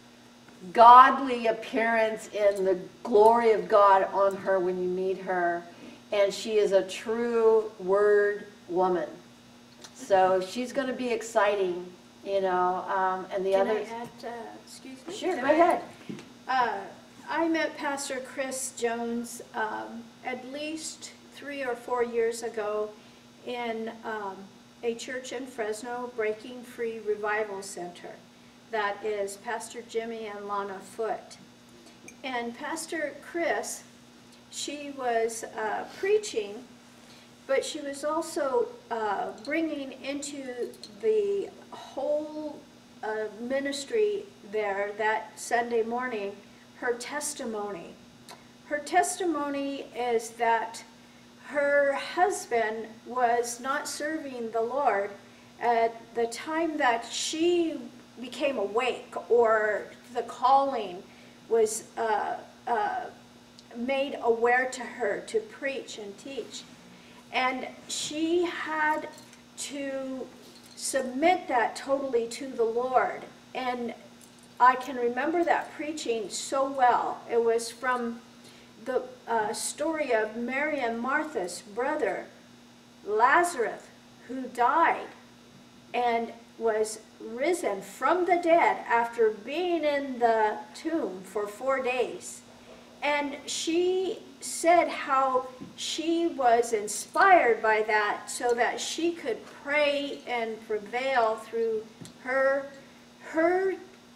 godly appearance in the glory of God on her when you meet her, and she is a true word woman. So she's going to be exciting, you know, um, and the Can other. I add, uh, excuse me? Sure, Can go I ahead. add? Uh, I met Pastor Chris Jones um, at least three or four years ago in um, a church in Fresno, Breaking Free Revival Center. That is Pastor Jimmy and Lana Foote. And Pastor Chris, she was uh, preaching, but she was also uh, bringing into the whole uh, ministry there that Sunday morning her testimony. Her testimony is that her husband was not serving the Lord at the time that she became awake, or the calling was uh, uh, made aware to her to preach and teach. And she had to submit that totally to the Lord. And I can remember that preaching so well. It was from the uh, story of Mary and Martha's brother, Lazarus, who died. And was risen from the dead after being in the tomb for four days. And she said how she was inspired by that so that she could pray and prevail through her, her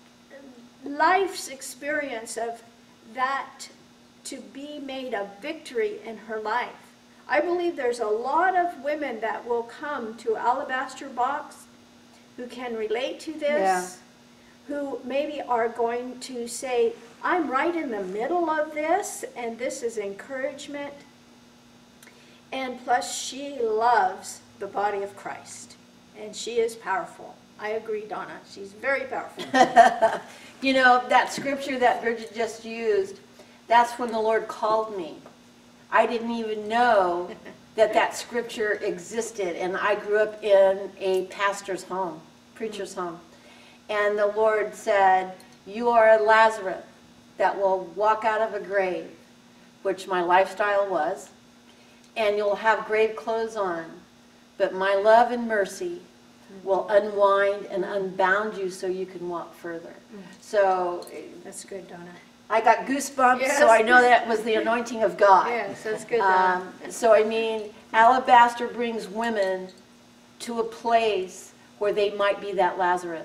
life's experience of that to be made a victory in her life. I believe there's a lot of women that will come to Alabaster Box who can relate to this, Yeah. who maybe are going to say, I'm right in the middle of this, and this is encouragement. And plus, she loves the body of Christ, and she is powerful. I agree, Donna. She's very powerful. You know, that scripture that Bridget just used, that's when the Lord called me. I didn't even know that that scripture existed, and I grew up in a pastor's home, preacher's home. And the Lord said, you are a Lazarus that will walk out of a grave, which my lifestyle was, and you'll have grave clothes on, but my love and mercy will unwind and unbound you so you can walk further. So That's good, Donna. I got goosebumps, Yes. so I know that was the anointing of God. Yes, that's good, Donna. Um, so I mean, Alabaster brings women to a place where they might be that Lazarus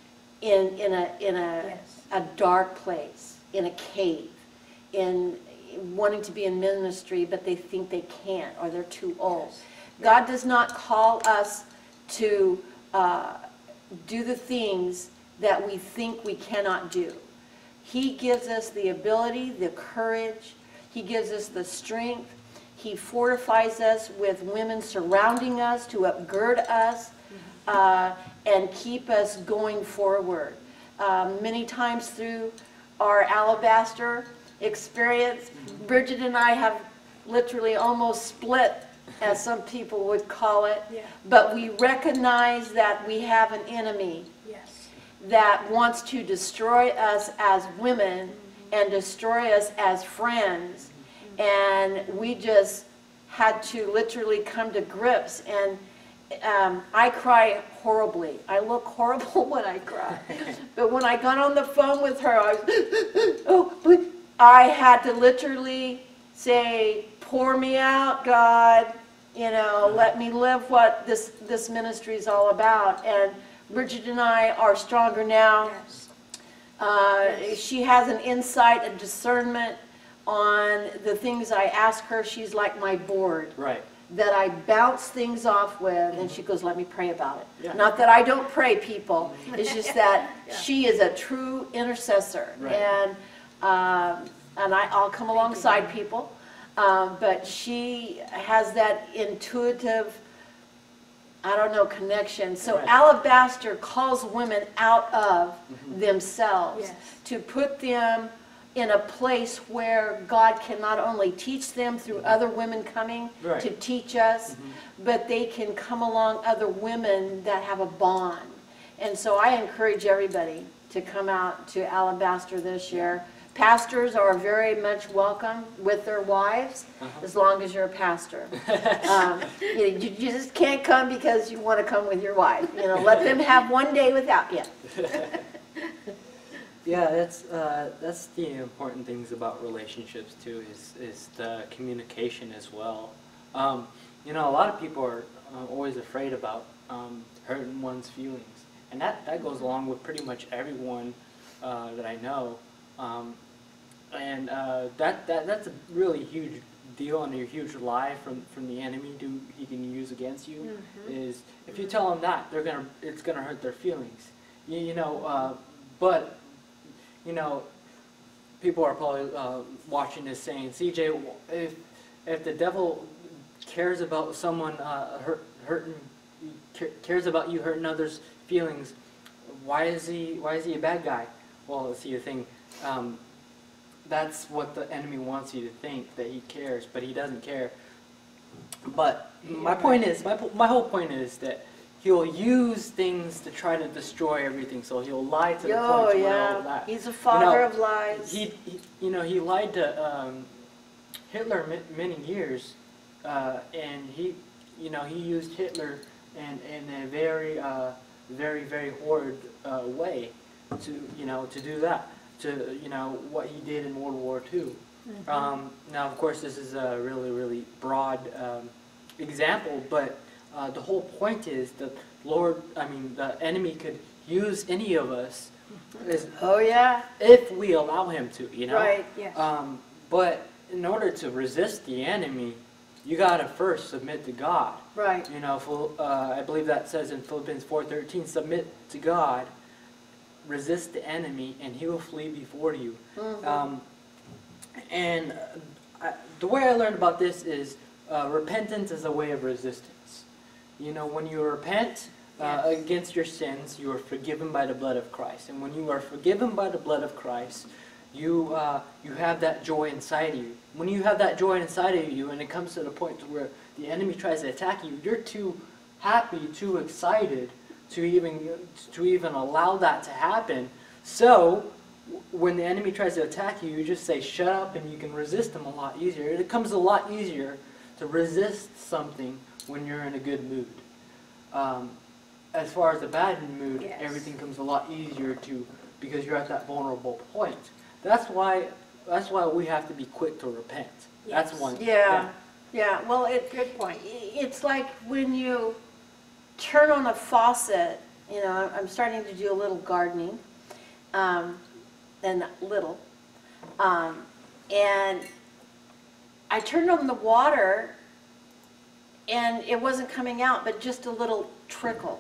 in in a in a Yes. a dark place, in a cave, in wanting to be in ministry, but they think they can't or they're too old. Yes. God does not call us to uh, do the things that we think we cannot do. He gives us the ability, the courage. He gives us the strength. He fortifies us with women surrounding us to upgird us uh, and keep us going forward. Um, many times through our Alabaster experience, Bridget and I have literally almost split, as some people would call it. Yeah. But we recognize that we have an enemy Yes. that wants to destroy us as women and destroy us as friends. And we just had to literally come to grips. And um, I cry horribly. I look horrible when I cry. But when I got on the phone with her, I was, oh, please. I had to literally say, pour me out, God. You know, let me live what this, this ministry is all about. And Bridget and I are stronger now. Yes. Uh, Yes. She has an insight and discernment on the things I ask her. She's like my board Right. that I bounce things off with, and she goes, let me pray about it. Yeah. Not that I don't pray, people. It's just that Yeah. she is a true intercessor. Right. And, um, and I, I'll come alongside people. Um, but she has that intuitive, I don't know, connection. So Right. Alabaster calls women out of themselves Yes. to put them in a place where God can not only teach them through other women coming Right. to teach us, but they can come along other women that have a bond. And so I encourage everybody to come out to Alabaster this year. Pastors are very much welcome with their wives, as long as you're a pastor. Um, you, you just can't come because you want to come with your wife. You know, let them have one day without you. Yeah, that's uh, that's the important things about relationships too. Is is the communication as well. Um, you know, a lot of people are uh, always afraid about um, hurting one's feelings, and that that goes along with pretty much everyone uh, that I know. Um, and uh, that that that's a really huge deal and a huge lie from from the enemy to he can use against you. Is if you tell them that, they're gonna it's gonna hurt their feelings. You, you know, uh, but you know, people are probably uh, watching this saying, C J, if if the devil cares about someone uh, hurt, hurting, cares about you hurting others' feelings, why is he why is he a bad guy? Well, see the thing, um, that's what the enemy wants you to think, that he cares, but he doesn't care. But my point is, my my whole point is that he'll use things to try to destroy everything. So he'll lie to the Oh, point where yeah. all that. He's a father know, of lies. He, he, you know, he lied to um, Hitler ma- many years, uh, and he, you know, he used Hitler in in a very uh, very, very horrid uh, way to, you know, to do that, to, you know, what he did in World War Two. Mm-hmm. Um, now, of course, this is a really, really broad um, example, but uh, the whole point is the Lord, I mean, the enemy could use any of us as, Oh, yeah. if we allow him to, you know? Right. Yes. Um, but in order to resist the enemy, you got to first submit to God. Right. You know, Phil- uh, I believe that says in Philippians four thirteen, submit to God, resist the enemy, and he will flee before you. Mhm. Um, and uh, I, the way I learned about this is uh, repentance is a way of resistance. You know, when you repent uh, Yes. against your sins, you are forgiven by the blood of Christ. And when you are forgiven by the blood of Christ, you uh, you have that joy inside of you. When you have that joy inside of you, and it comes to the point to where the enemy tries to attack you, you're too happy, too excited to even to even allow that to happen. So when the enemy tries to attack you, you just say shut up, and you can resist him a lot easier. It becomes a lot easier to resist something when you're in a good mood. Um, as far as a bad mood, Yes. everything comes a lot easier to, because you're at that vulnerable point. That's why that's why we have to be quick to repent. That's Yes. one. Yeah, yeah, well, it, Good point. i- it's like when you turn on a faucet, you know, I'm- I'm starting to do a little gardening, um, and little, um, and I turned on the water, and it wasn't coming out, but just a little trickle.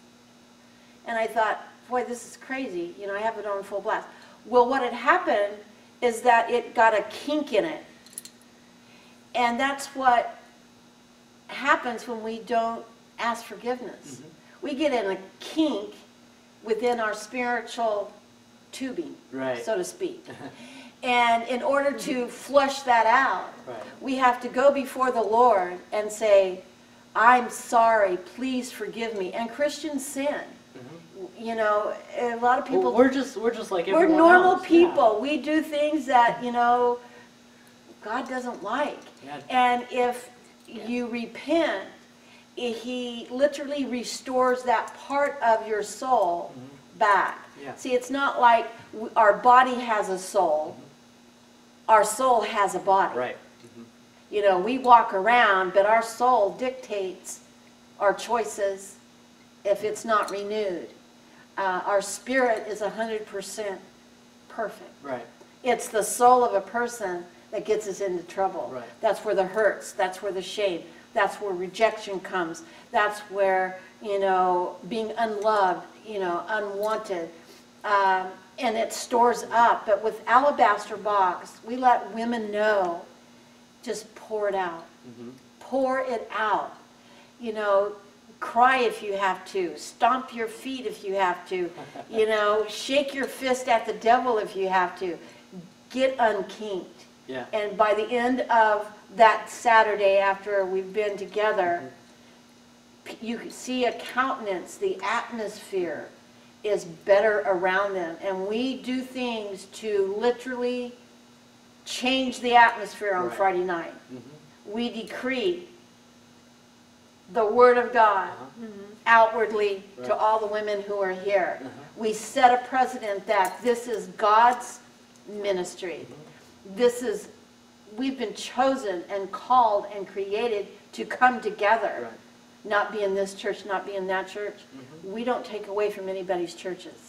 And I thought, boy, this is crazy, you know, I have it on full blast. Well, what had happened is that it got a kink in it. And that's what happens when we don't ask forgiveness. Mhm. We get in a kink within our spiritual tubing, Right. so to speak. And in order to flush that out, Right. we have to go before the Lord and say, I'm sorry, please forgive me. And Christians sin. You know, a lot of Well, people, we're just we're just like we're everyone normal else. people. We do things that, you know, God doesn't like. Yeah. And if you repent, i- he literally restores that part of your soul back. Yeah. See, it's not like w- our body has a soul. Our soul has a body. Right. You know, we walk around, but our soul dictates our choices if it's not renewed. Uh, our spirit is one hundred percent perfect. Right. It's the soul of a person that gets us into trouble. Right. That's where the hurts, that's where the shame, that's where rejection comes. That's where, you know, being unloved, you know, unwanted. Um, and it stores up. But with Alabaster Box, we let women know, just pour it out. Mhm. Pour it out. You know, cry if you have to. Stomp your feet if you have to. You know, shake your fist at the devil if you have to. Get unkinked. Yeah. And by the end of that Saturday after we've been together, p- you can see a countenance, the atmosphere is better around them. And we do things to literally change the atmosphere on Right. Friday night. Mhm. We decree the Word of God Uh-huh. outwardly to Right. all the women who are here. Uh-huh. We set a precedent that this is God's ministry. This is, we've been chosen and called and created to come together. Right. Not be in this church, not be in that church. Mhm. We don't take away from anybody's churches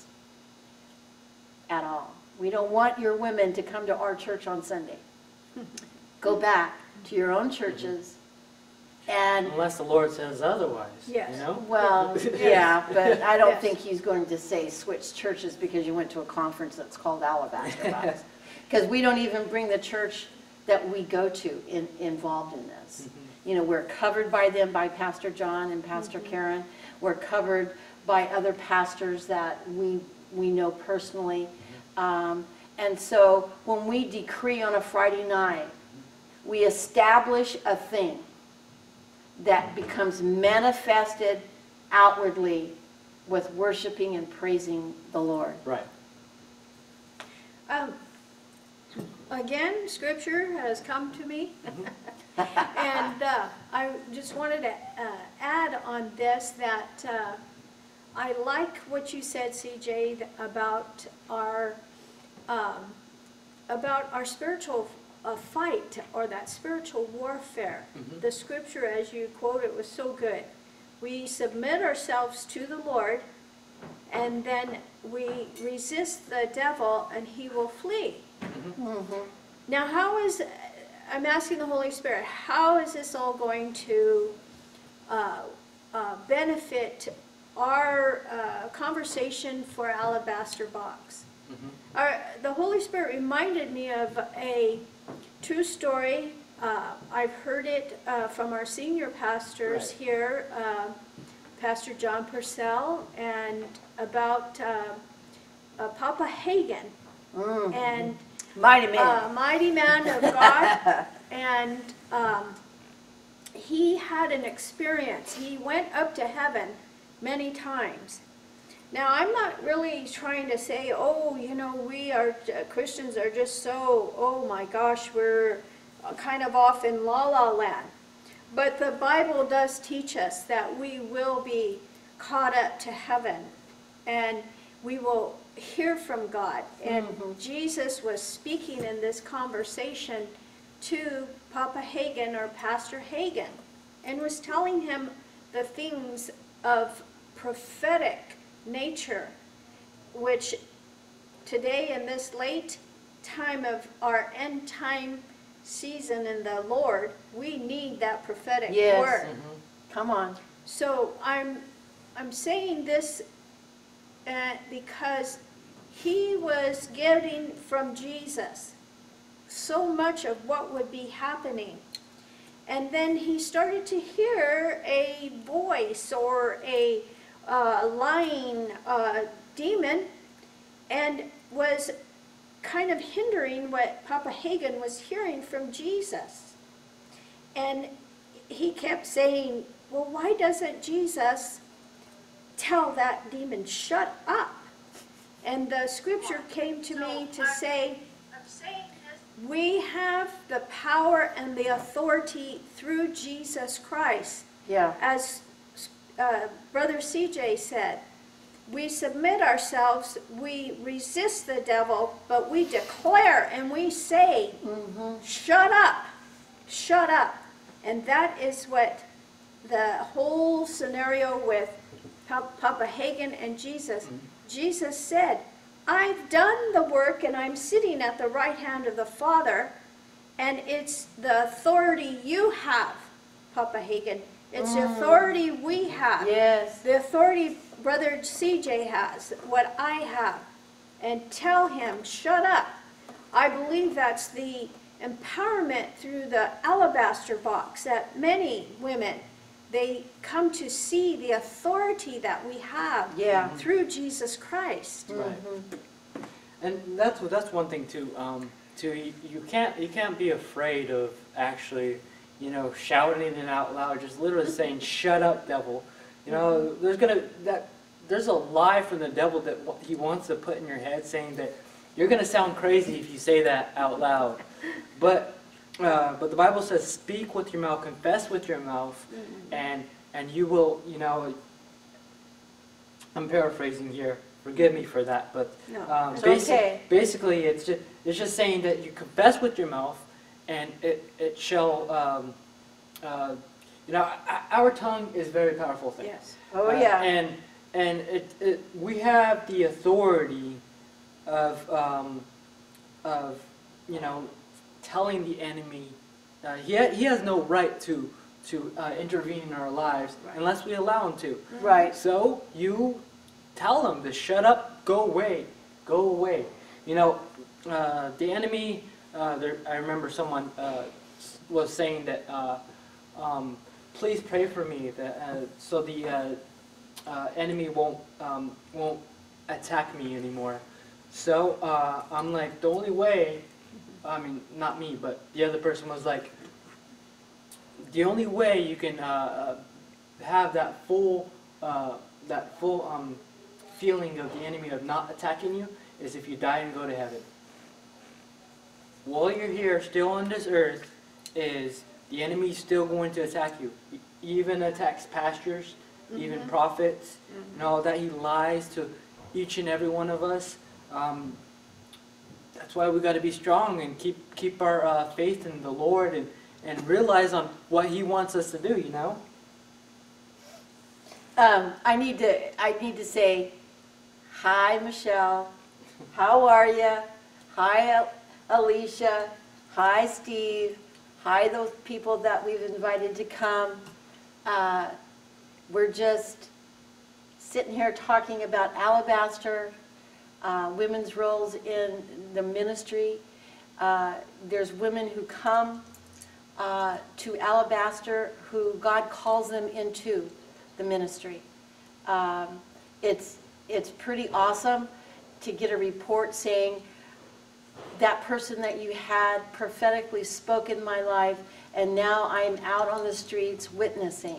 at all. We don't want your women to come to our church on Sunday. Go back to your own churches and, Unless the Lord says otherwise. Yes. You know. well, yeah, but I don't Yes. think he's going to say switch churches because you went to a conference that's called Alabaster Box. Because we don't even bring the church that we go to in, involved in this. You know, we're covered by them, by Pastor John and Pastor Karen. We're covered by other pastors that we, we know personally. Um, and so when we decree on a Friday night, we establish a thing that becomes manifested outwardly with worshiping and praising the Lord. Right. Um, Again, scripture has come to me. And uh, I just wanted to uh, add on this that uh, I like what you said, C J, th- about our, um, about our spiritual uh, fight, or that spiritual warfare. Mhm. The scripture, as you quoted, was so good. We submit ourselves to the Lord, and then we resist the devil, and he will flee. Mhm. Now, how is, I'm asking the Holy Spirit, how is this all going to uh, uh, benefit our uh, conversation for Alabaster Box? Mhm. Our, the Holy Spirit reminded me of a true story. Uh, I've heard it uh, from our senior pastors Right. here, uh, Pastor John Purcell, and about uh, uh, Papa Hagen. Mm. And Mighty a man. mighty man of God, and um, he had an experience. He went up to heaven many times. Now, I'm not really trying to say, oh, you know, we are, uh, Christians are just so, oh my gosh, we're uh, kind of off in la la land. But the Bible does teach us that we will be caught up to heaven, and we will hear from God. And Mhm. Jesus was speaking in this conversation to Papa Hagen, or Pastor Hagen, and was telling him the things of prophetic nature, which today in this late time of our end time season in the Lord, we need that prophetic Yes. word. Mhm. Come on. So I'm, I'm saying this uh, because he was getting from Jesus so much of what would be happening. And then he started to hear a voice, or a uh, lying uh, demon, and was kind of hindering what Papa Hagen was hearing from Jesus. And he kept saying, well, why doesn't Jesus tell that demon, shut up? And the scripture came to me to say, we have the power and the authority through Jesus Christ. Yeah. As uh, Brother C J said, we submit ourselves, we resist the devil, but we declare and we say, Mhm. shut up, shut up. And that is what the whole scenario with Pa- Papa Hagen and Jesus. Mhm. Jesus said, I've done the work and I'm sitting at the right hand of the Father, and it's the authority you have, Papa Hagen. It's the Mm. authority we have. Yes. The authority Brother C J has, what I have. And tell him, shut up. I believe that's the empowerment through the alabaster box that many women, they come to see the authority that we have Yeah. through Jesus Christ. Right. Mhm. And that's that's one thing too. Um, too you, you can't you can't be afraid of actually, you know, shouting it out loud, just literally saying, "Shut up, devil." You know, there's gonna that there's a lie from the devil that wa- he wants to put in your head, saying that you're gonna sound crazy if you say that out loud. But uh, but the Bible says, "Speak with your mouth, confess with your mouth, and and you will." You know, I'm paraphrasing here. Forgive me for that, but No, um, it's basi- okay. basically, it's just it's just saying that you confess with your mouth, and it it shall. Um, uh, you know, o- our tongue is a very powerful thing. Yes. Oh, Uh, yeah. And and it, it we have the authority of um, of you know telling the enemy. Uh, he ha- he has no right to to uh, intervene in our lives Right. unless we allow him to. Right. So you tell them to shut up, go away, go away. You know, uh, the enemy. Uh, there, I remember someone uh, s- was saying that. Uh, um, please pray for me that uh, so the uh, uh, enemy won't um, won't attack me anymore. So uh, I'm like, the only way. I mean, not me, but the other person was like, the only way you can uh, uh, have that full uh, that full um, feeling of the enemy of not attacking you is if you die and go to heaven. While you're here, still on this earth, is the enemy still going to attack you? He even attacks pastors, even Mhm. prophets, and all that. He lies to each and every one of us. Um, that's why we got to be strong and keep keep our uh, faith in the Lord, and and realize on what He wants us to do. You know. Um, I need to, I need to say, hi, Michelle. How are you? Hi, Al- Alicia. Hi, Steve. Hi, those people that we've invited to come. Uh, we're just sitting here talking about Alabaster, uh, women's roles in the ministry. Uh, there's women who come uh, to Alabaster who God calls them into the ministry. Um, it's, it's pretty awesome to get a report saying that person that you had prophetically spoke in my life, and now I'm out on the streets witnessing.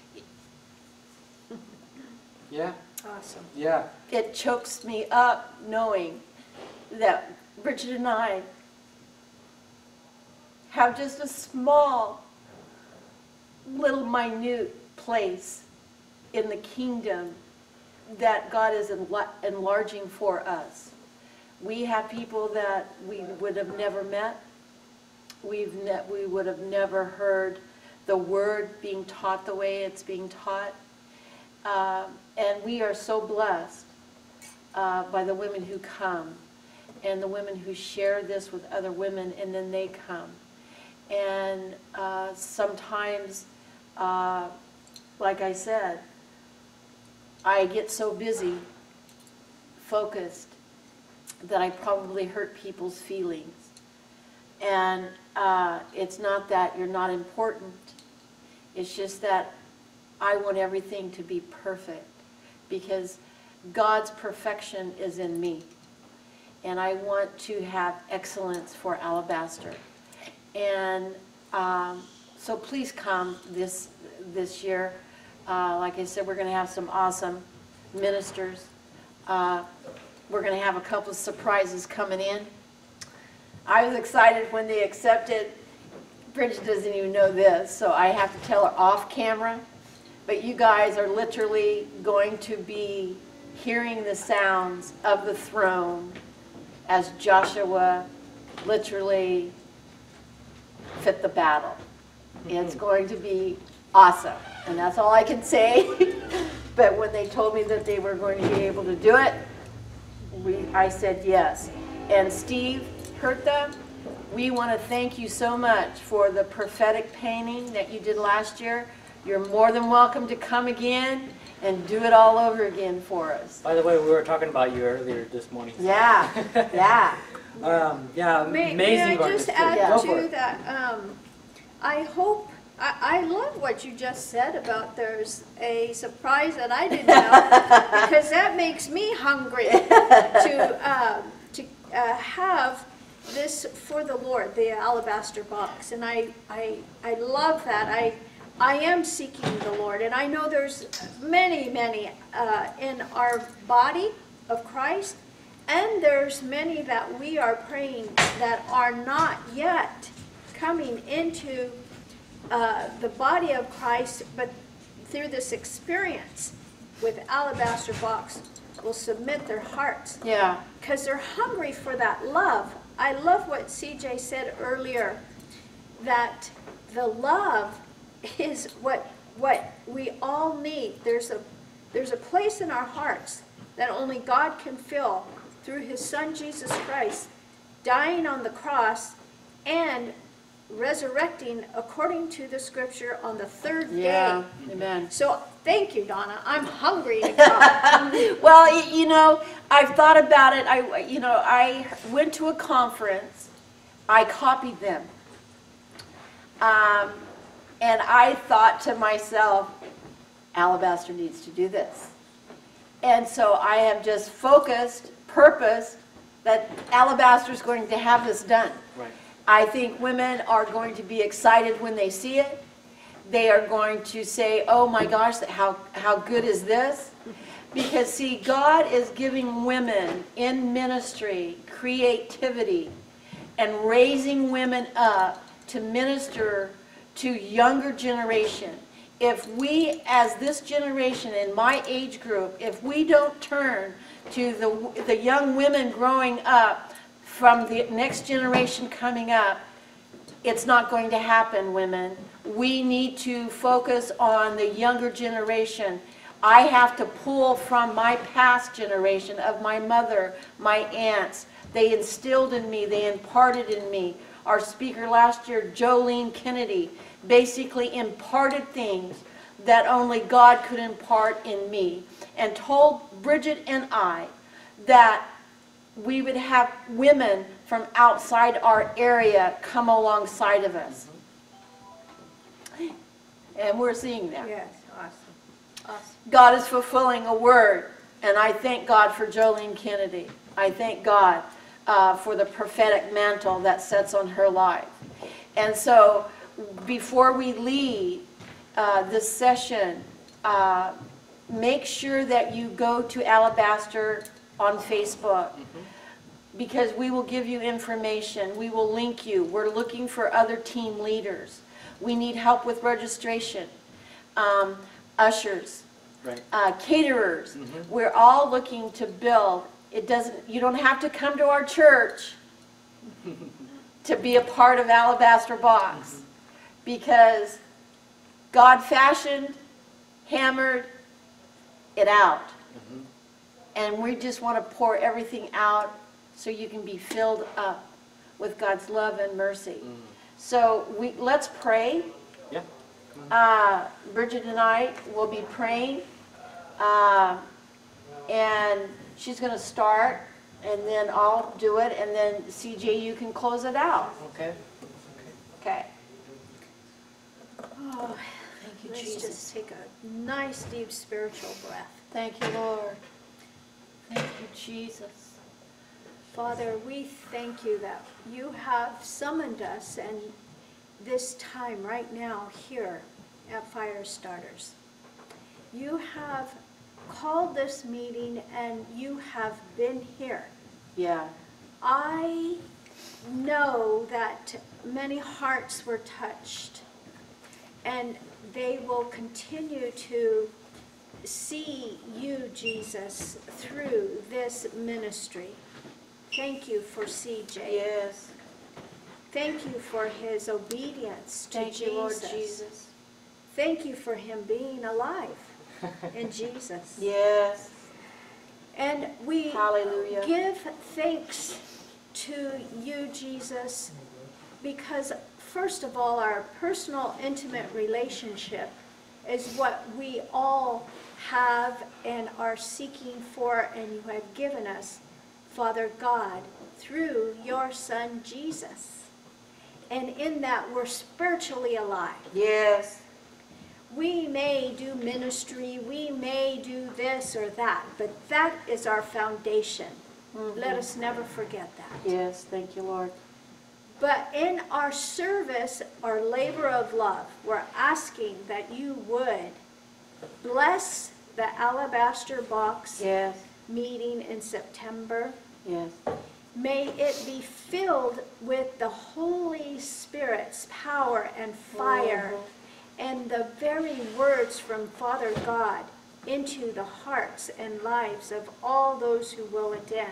Yeah. Awesome. Yeah. It chokes me up knowing that Bridget and I have just a small, little minute place in the kingdom that God is enla- enlarging for us. We have people that we would have never met. We've ne- we would have never heard the word being taught the way it's being taught. Um, and we are so blessed uh, by the women who come and the women who share this with other women, and then they come. And uh, sometimes, uh, like I said, I get so busy, focused, that I probably hurt people's feelings. And uh, it's not that you're not important. It's just that I want everything to be perfect, because God's perfection is in me. And I want to have excellence for Alabaster. And um, so please come this, this year. Uh, like I said, we're going to have some awesome ministers. Uh, we're going to have a couple of surprises coming in. I was excited when they accepted. Bridget doesn't even know this, so I have to tell her off camera. But you guys are literally going to be hearing the sounds of the throne as Joshua literally fit the battle. It's going to be awesome, and that's all I can say. But when they told me that they were going to be able to do it, we, I said yes. And Steve Hertha, we want to thank you so much for the prophetic painting that you did last year. You're more than welcome to come again and do it all over again for us. By the way, we were talking about you earlier this morning. Yeah, yeah. Um, yeah, May, amazing may I just artist. add Yeah. Go for to it. that, um, I hope, I, I love what you just said about there's a surprise that I didn't know, because that makes me hungry to, um, to uh, have this for the Lord, the alabaster box. And I, I, I love that. I, I am seeking the Lord, and I know there's many, many uh, in our body of Christ, and there's many that we are praying that are not yet coming into uh, the body of Christ, but through this experience with alabaster box will submit their hearts, Yeah, because they're hungry for that love. I love what C J said earlier, that the love is what what we all need. There's a there's a place in our hearts that only God can fill through His Son Jesus Christ, dying on the cross and resurrecting according to the Scripture on the third yeah, day. amen. So thank you, Donna. I'm hungry to come. Well, y- you know, I've thought about it. I, you know, I went to a conference. I copied them. Um, and I thought to myself, Alabaster needs to do this. And so I have just focused, purposed, that Alabaster is going to have this done. Right. I think women are going to be excited when they see it. They are going to say, oh my gosh, how, how good is this? Because see, God is giving women in ministry creativity and raising women up to minister to younger generation if we, as this generation in my age group, if we don't turn to the, the young women growing up from the next generation coming up, it's not going to happen, women. We need to focus on the younger generation. I have to pull from my past generation of my mother, my aunts. They instilled in me, they imparted in me. Our speaker last year, Jolene Kennedy, basically imparted things that only God could impart in me, and told Bridget and I that we would have women from outside our area come alongside of us. And we're seeing that. Yes, awesome, awesome. God is fulfilling a word, and I thank God for Jolene Kennedy. I thank God uh, for the prophetic mantle that sits on her life. And so, before we leave uh, this session, uh, make sure that you go to Alabaster on Facebook, because we will give you information. We will link you. We're looking for other team leaders. We need help with registration, um, ushers, Right. uh, caterers. Mhm. We're all looking to build. It doesn't. You don't have to come to our church to be a part of Alabaster Box, because God fashioned, hammered it out. Mhm. And we just want to pour everything out so you can be filled up with God's love and mercy. Mm. So we let's pray. Yeah. Uh, Bridget and I will be praying. Uh, and she's going to start, and then I'll do it, and then C J, you can close it out. Okay. Okay. Oh, Thank you, let's Jesus. just take a nice, deep spiritual breath. Thank you, Lord. Thank you, Jesus. Father, we thank you that you have summoned us and this time right now here at Fire Starters. You have called this meeting and you have been here. Yeah. I know that many hearts were touched, and they will continue to see you, Jesus, through this ministry. Thank you for C J. Yes. Thank you for his obedience to Thank Jesus. you, Lord Jesus. Thank you for him being alive in Jesus. Yes. And we Hallelujah. give thanks to you, Jesus, because first of all, our personal, intimate relationship is what we all have and are seeking for, and you have given us, Father God, through your Son, Jesus. And in that, we're spiritually alive. Yes. We may do ministry, we may do this or that, but that is our foundation. Mm-hmm. Let us never forget that. Yes. Thank you, Lord. But in our service, our labor of love, we're asking that you would bless the Alabaster Box Yes. meeting in September. Yes. May it be filled with the Holy Spirit's power and fire, Mhm. and the very words from Father God into the hearts and lives of all those who will attend.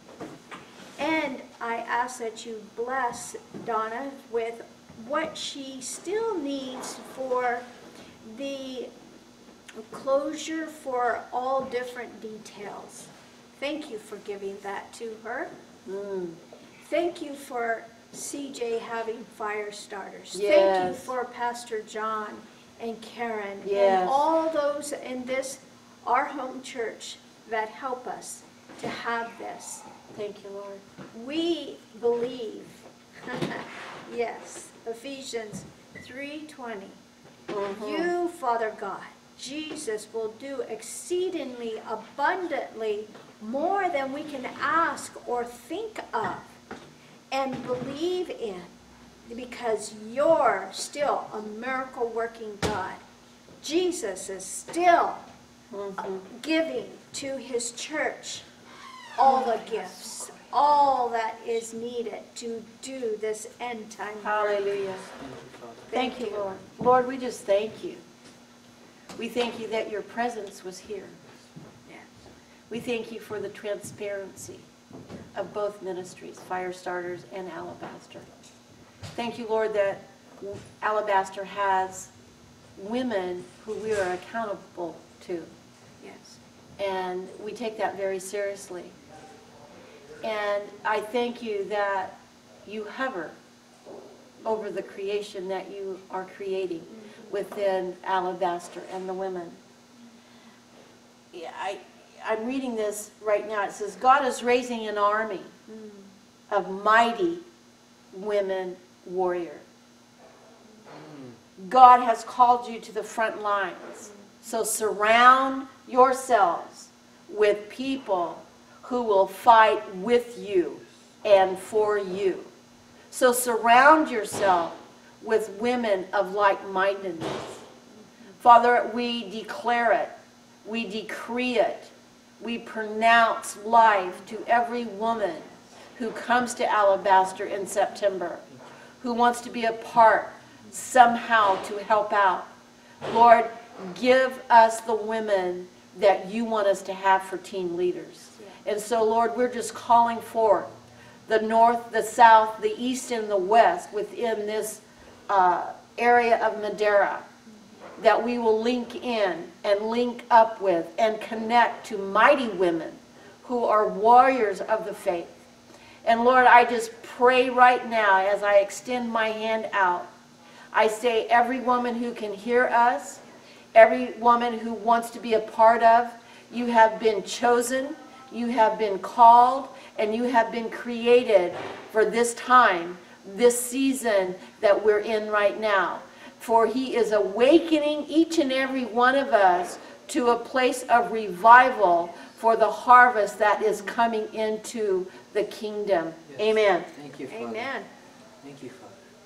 And I ask that you bless Donna with what she still needs for the closure for all different details. Thank you for giving that to her. Mm. Thank you for C J having fire starters. Thank you Yes. for Pastor John and Karen Yes. and all those in this, our home church, that help us to have this. Thank you, Lord. We believe, yes, Ephesians three twenty. Mhm. You, Father God, Jesus, will do exceedingly abundantly more than we can ask or think of and believe in, because you're still a miracle working God. Jesus is still Mhm. giving to his church all the gifts, all that is needed to do this end time work. Hallelujah. Thank you, Father. Thank you, Lord. Lord, we just thank you. We thank you that your presence was here. We thank you for the transparency of both ministries, Fire Starters and Alabaster. Thank you, Lord, that Alabaster has women who we are accountable to. Yes. And we take that very seriously. And I thank you that you hover over the creation that you are creating within Alabaster and the women. Yeah, I, I'm reading this right now. It says, God is raising an army of mighty women warriors. God has called you to the front lines. So surround yourselves with people who will fight with you and for you. So surround yourself with women of like-mindedness. Father, we declare it. We decree it. We pronounce life to every woman who comes to Alabaster in September, who wants to be a part somehow to help out. Lord, give us the women that you want us to have for team leaders. And so, Lord, we're just calling forth the north, the south, the east, and the west within this uh, area of Madera, that we will link in and link up with and connect to mighty women who are warriors of the faith. And Lord, I just pray right now as I extend my hand out, I say every woman who can hear us, every woman who wants to be a part of, you have been chosen, you have been called, and you have been created for this time, this season that we're in right now. For he is awakening each and every one of us to a place of revival for the harvest that is coming into the kingdom. Yes. Amen. Thank you, Father. Amen. Thank you, Father.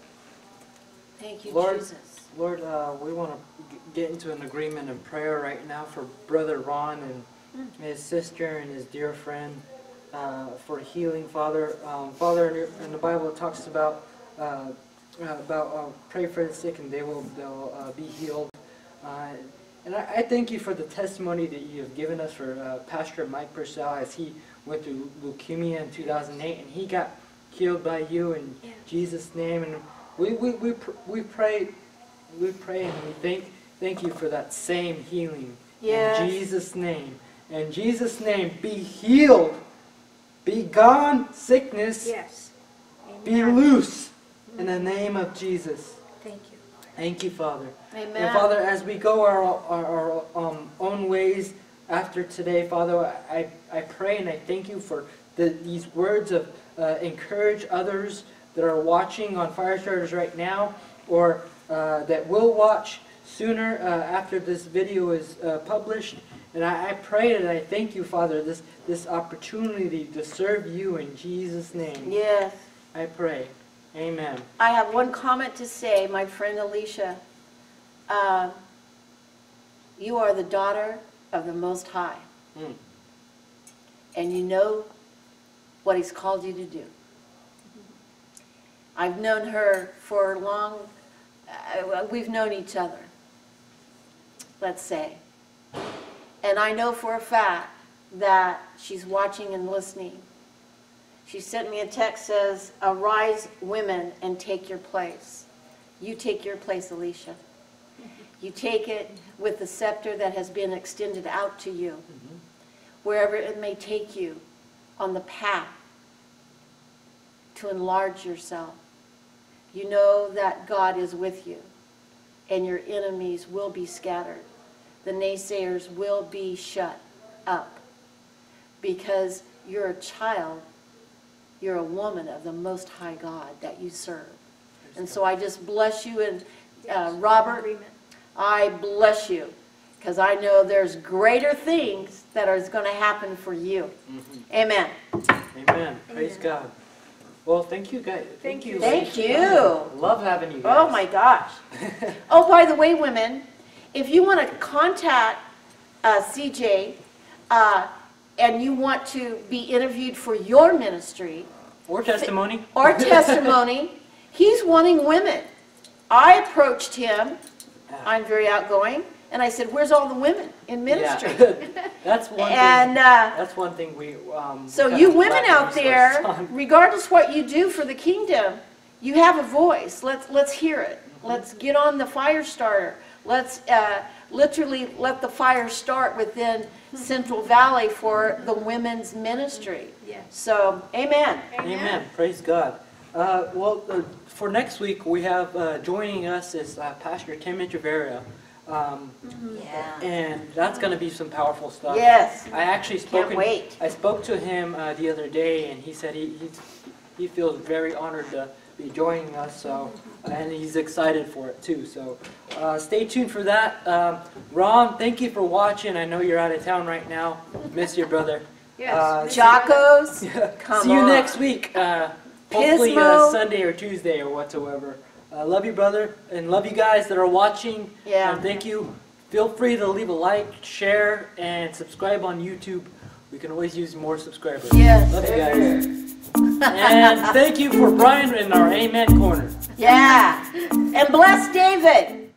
Thank you, Lord, Jesus. Lord, uh, we want to get into an agreement in prayer right now for Brother Ron and his sister and his dear friend uh, for healing, Father. Um, Father, in, your, in the Bible it talks about uh, about uh, pray for the sick and they will they'll uh, be healed. Uh, and I, I thank you for the testimony that you have given us for uh, Pastor Mike Purcell as he went through leukemia in two thousand eight and he got healed by you in Yeah. Jesus' name. And we we we pr we pray we pray and we thank thank you for that same healing. Yes. In Jesus' name. In Jesus' name, be healed. Be gone, sickness. Yes. Be Amen. loose in the name of Jesus. Thank you. Thank you, Father. Amen. And Father, as we go our, our, our um, own ways after today, Father, I, I pray and I thank you for the, these words of uh, encourage others that are watching on Firestarters right now or uh, that will watch sooner uh, after this video is uh, published. And I, I pray and I thank you, Father, this, this opportunity to serve you in Jesus' name. Yes. I pray. Amen. I have one comment to say, my friend Alicia. Uh, you are the daughter of the Most High. Mm. And you know what He's called you to do. I've known her for long, uh, we've known each other, let's say. And I know for a fact that she's watching and listening. She sent me a text says, arise women and take your place. You take your place, Alicia. You take it with the scepter that has been extended out to you, Mm-hmm. wherever it may take you on the path to enlarge yourself. You know that God is with you and your enemies will be scattered. The naysayers will be shut up because you're a child, you're a woman of the Most High God that you serve. And so I just bless you, and uh, Robert, Agreement. I bless you because I know there's greater things that are going to happen for you. Mm-hmm. Amen. Amen. Praise Amen. God. Well, thank you guys. Thank you. Thank you. Love having you guys. Oh my gosh. Oh, by the way, women, if you want to contact uh, C J uh, and you want to be interviewed for your ministry Or testimony. or testimony, he's wanting women. I approached him. I'm very outgoing. And I said, where's all the women in ministry? Yeah. That's one And, thing, uh, that's one thing we, um. so kind you of women lack out resources there, on. regardless what you do for the kingdom, you have a voice. Let's, let's hear it. Let's get on the fire starter. Let's uh, literally let the fire start within Central Valley for the women's ministry. Yes. So, amen. Amen. Praise God. Uh, well, uh, for next week, we have uh, joining us is uh, Pastor Tim Echeverria. Um, Yeah. and that's going to be some powerful stuff. Yes. I actually spoke. Can't wait. I spoke to him uh, the other day, and he said he he's, he feels very honored to be joining us. So, and he's excited for it too. So, uh, stay tuned for that. Um, Ron, thank you for watching. I know you're out of town right now. Miss your brother. Yes. Uh, Jocko's, come See you on. next week. Uh, hopefully uh, Pismo. Sunday or Tuesday or whatsoever. Uh, love you, brother, and love you guys that are watching. Yeah. And thank you. Feel free to leave a like, share, and subscribe on YouTube. We can always use more subscribers. Yes. Love you guys. And thank you for Brian in our Amen Corner. Yeah. And bless David.